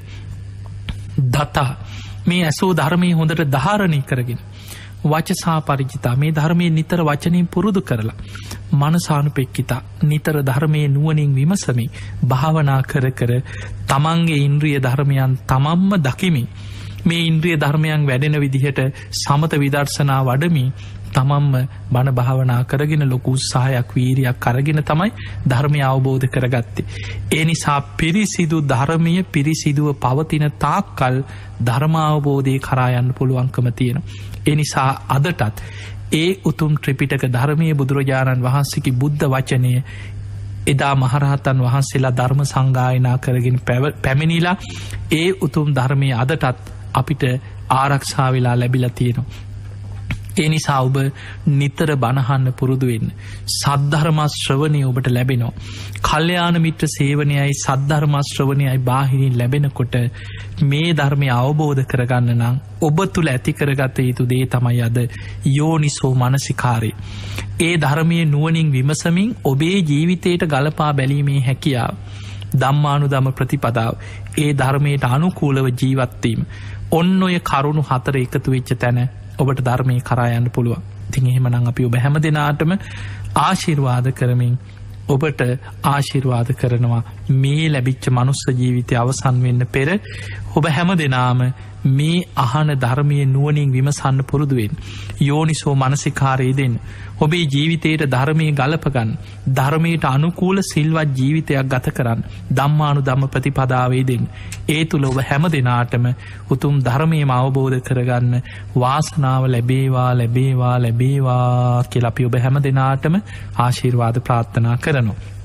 දතා මේ ඇසූ ධර්මයේ හොඳට ධාරණය කරගෙන වචසා පරිචිතා මේ ධර්මයේ නිතර වචනයෙන් පුරුදු කරලා මනසානුපෙක්කිතා නිතර ධර්මයේ නුවණින් විමසමින් භාවනා කර කර තමන්ගේ ඉන්ද්‍රිය ධර්මයන් තමන්ම දකිමින් මේ ඉන්ද්‍රිය ධර්මයන් වැඩෙන විදිහට සමත විදර්ශනා වඩමින් තමන්ම බණ භාවනා කරගෙන ලොකු උත්සාහයක් වීරියක් අරගෙන තමයි ධර්මය අවබෝධ කරගත්තේ. ඒ නිසා පිරිසිදු ධර්මය පිරිසිදුව පවතින තාක්කල් ධර්ම අවබෝධය කරා යන්න පුළුවන්කම තියෙනවා. ඒ නිසා අදටත් ඒ උතුම් ත්‍රිපිටක ධර්මයේ බුදුරජාණන් වහන්සේගේ බුද්ධ වචනය එදා මහරහතන් වහන්සේලා ධර්ම සංගායනා කරගෙන පැමිණිලා ඒ උතුම් ධර්මය අදටත් අපිට ආරක්ෂා වෙලා ලැබිලා තියෙනවා. ඒ නිසා ඔබ නිතර බණහන්න පුරුදු වෙන්න. සද්ධර්ම ශ්‍රවණය ඔබට ලැබෙනවා. කල්යාණ මිත්‍ර සේවනයයි සද්ධර්ම ශ්‍රවණයයි බාහිරින් ලැබෙනකොට මේ ධර්මය අවබෝධ කරගන්න නම් ඔබ තුල ඇති කරගත යුතු දේ තමයි අද යෝනිසෝ මනසිකාරය. ඒ ධර්මයේ නුවණින් විමසමින් ඔබේ ජීවිතයට ගලපා බැලීමේ හැකියාව. ධම්මානුධම්ම ප්‍රතිපදාව. ඒ ධර්මයට අනුකූලව ජීවත් වීම. ඔන්න ඔය කරුණු 4 එකතු වෙච්ච තැන ඔබට ධර්මයේ කරා යන්න පුළුවන්. ඉතින් එහෙමනම් අපි ඔබ හැම දිනාටම ආශිර්වාද කරමින් ඔබට ආශිර්වාද කරනවා මේ ලැබිච්ච මනුස්ස ජීවිතය අවසන් වෙන්න පෙර ඔබ හැම දෙනාම මේ අහන ධර්මය නුවනින් විමසන්න පුරුදුවෙන් යෝනිසෝ මනසිකාරයේ දෙන්න ඔබේ ජීවිතයට ධර්මය ගලපගන්න ධර්මයට අනුකූල සිල්වත් ජීවිතයක් ගත කරන්න ධම්මානු ධම්ම ප්‍රතිපදාවේ දෙන්න ඒ තුළ ඔබ හැම දෙනාටම උතුම් ධර්මයම අවබෝධ කරගන්න වාසනාව ලැබේවා ලැබේවා ලැබේවා කියලා අපි ඔබ හැම දෙනාටම ආශිර්වාද ප්‍රාර්ථනා කරනවා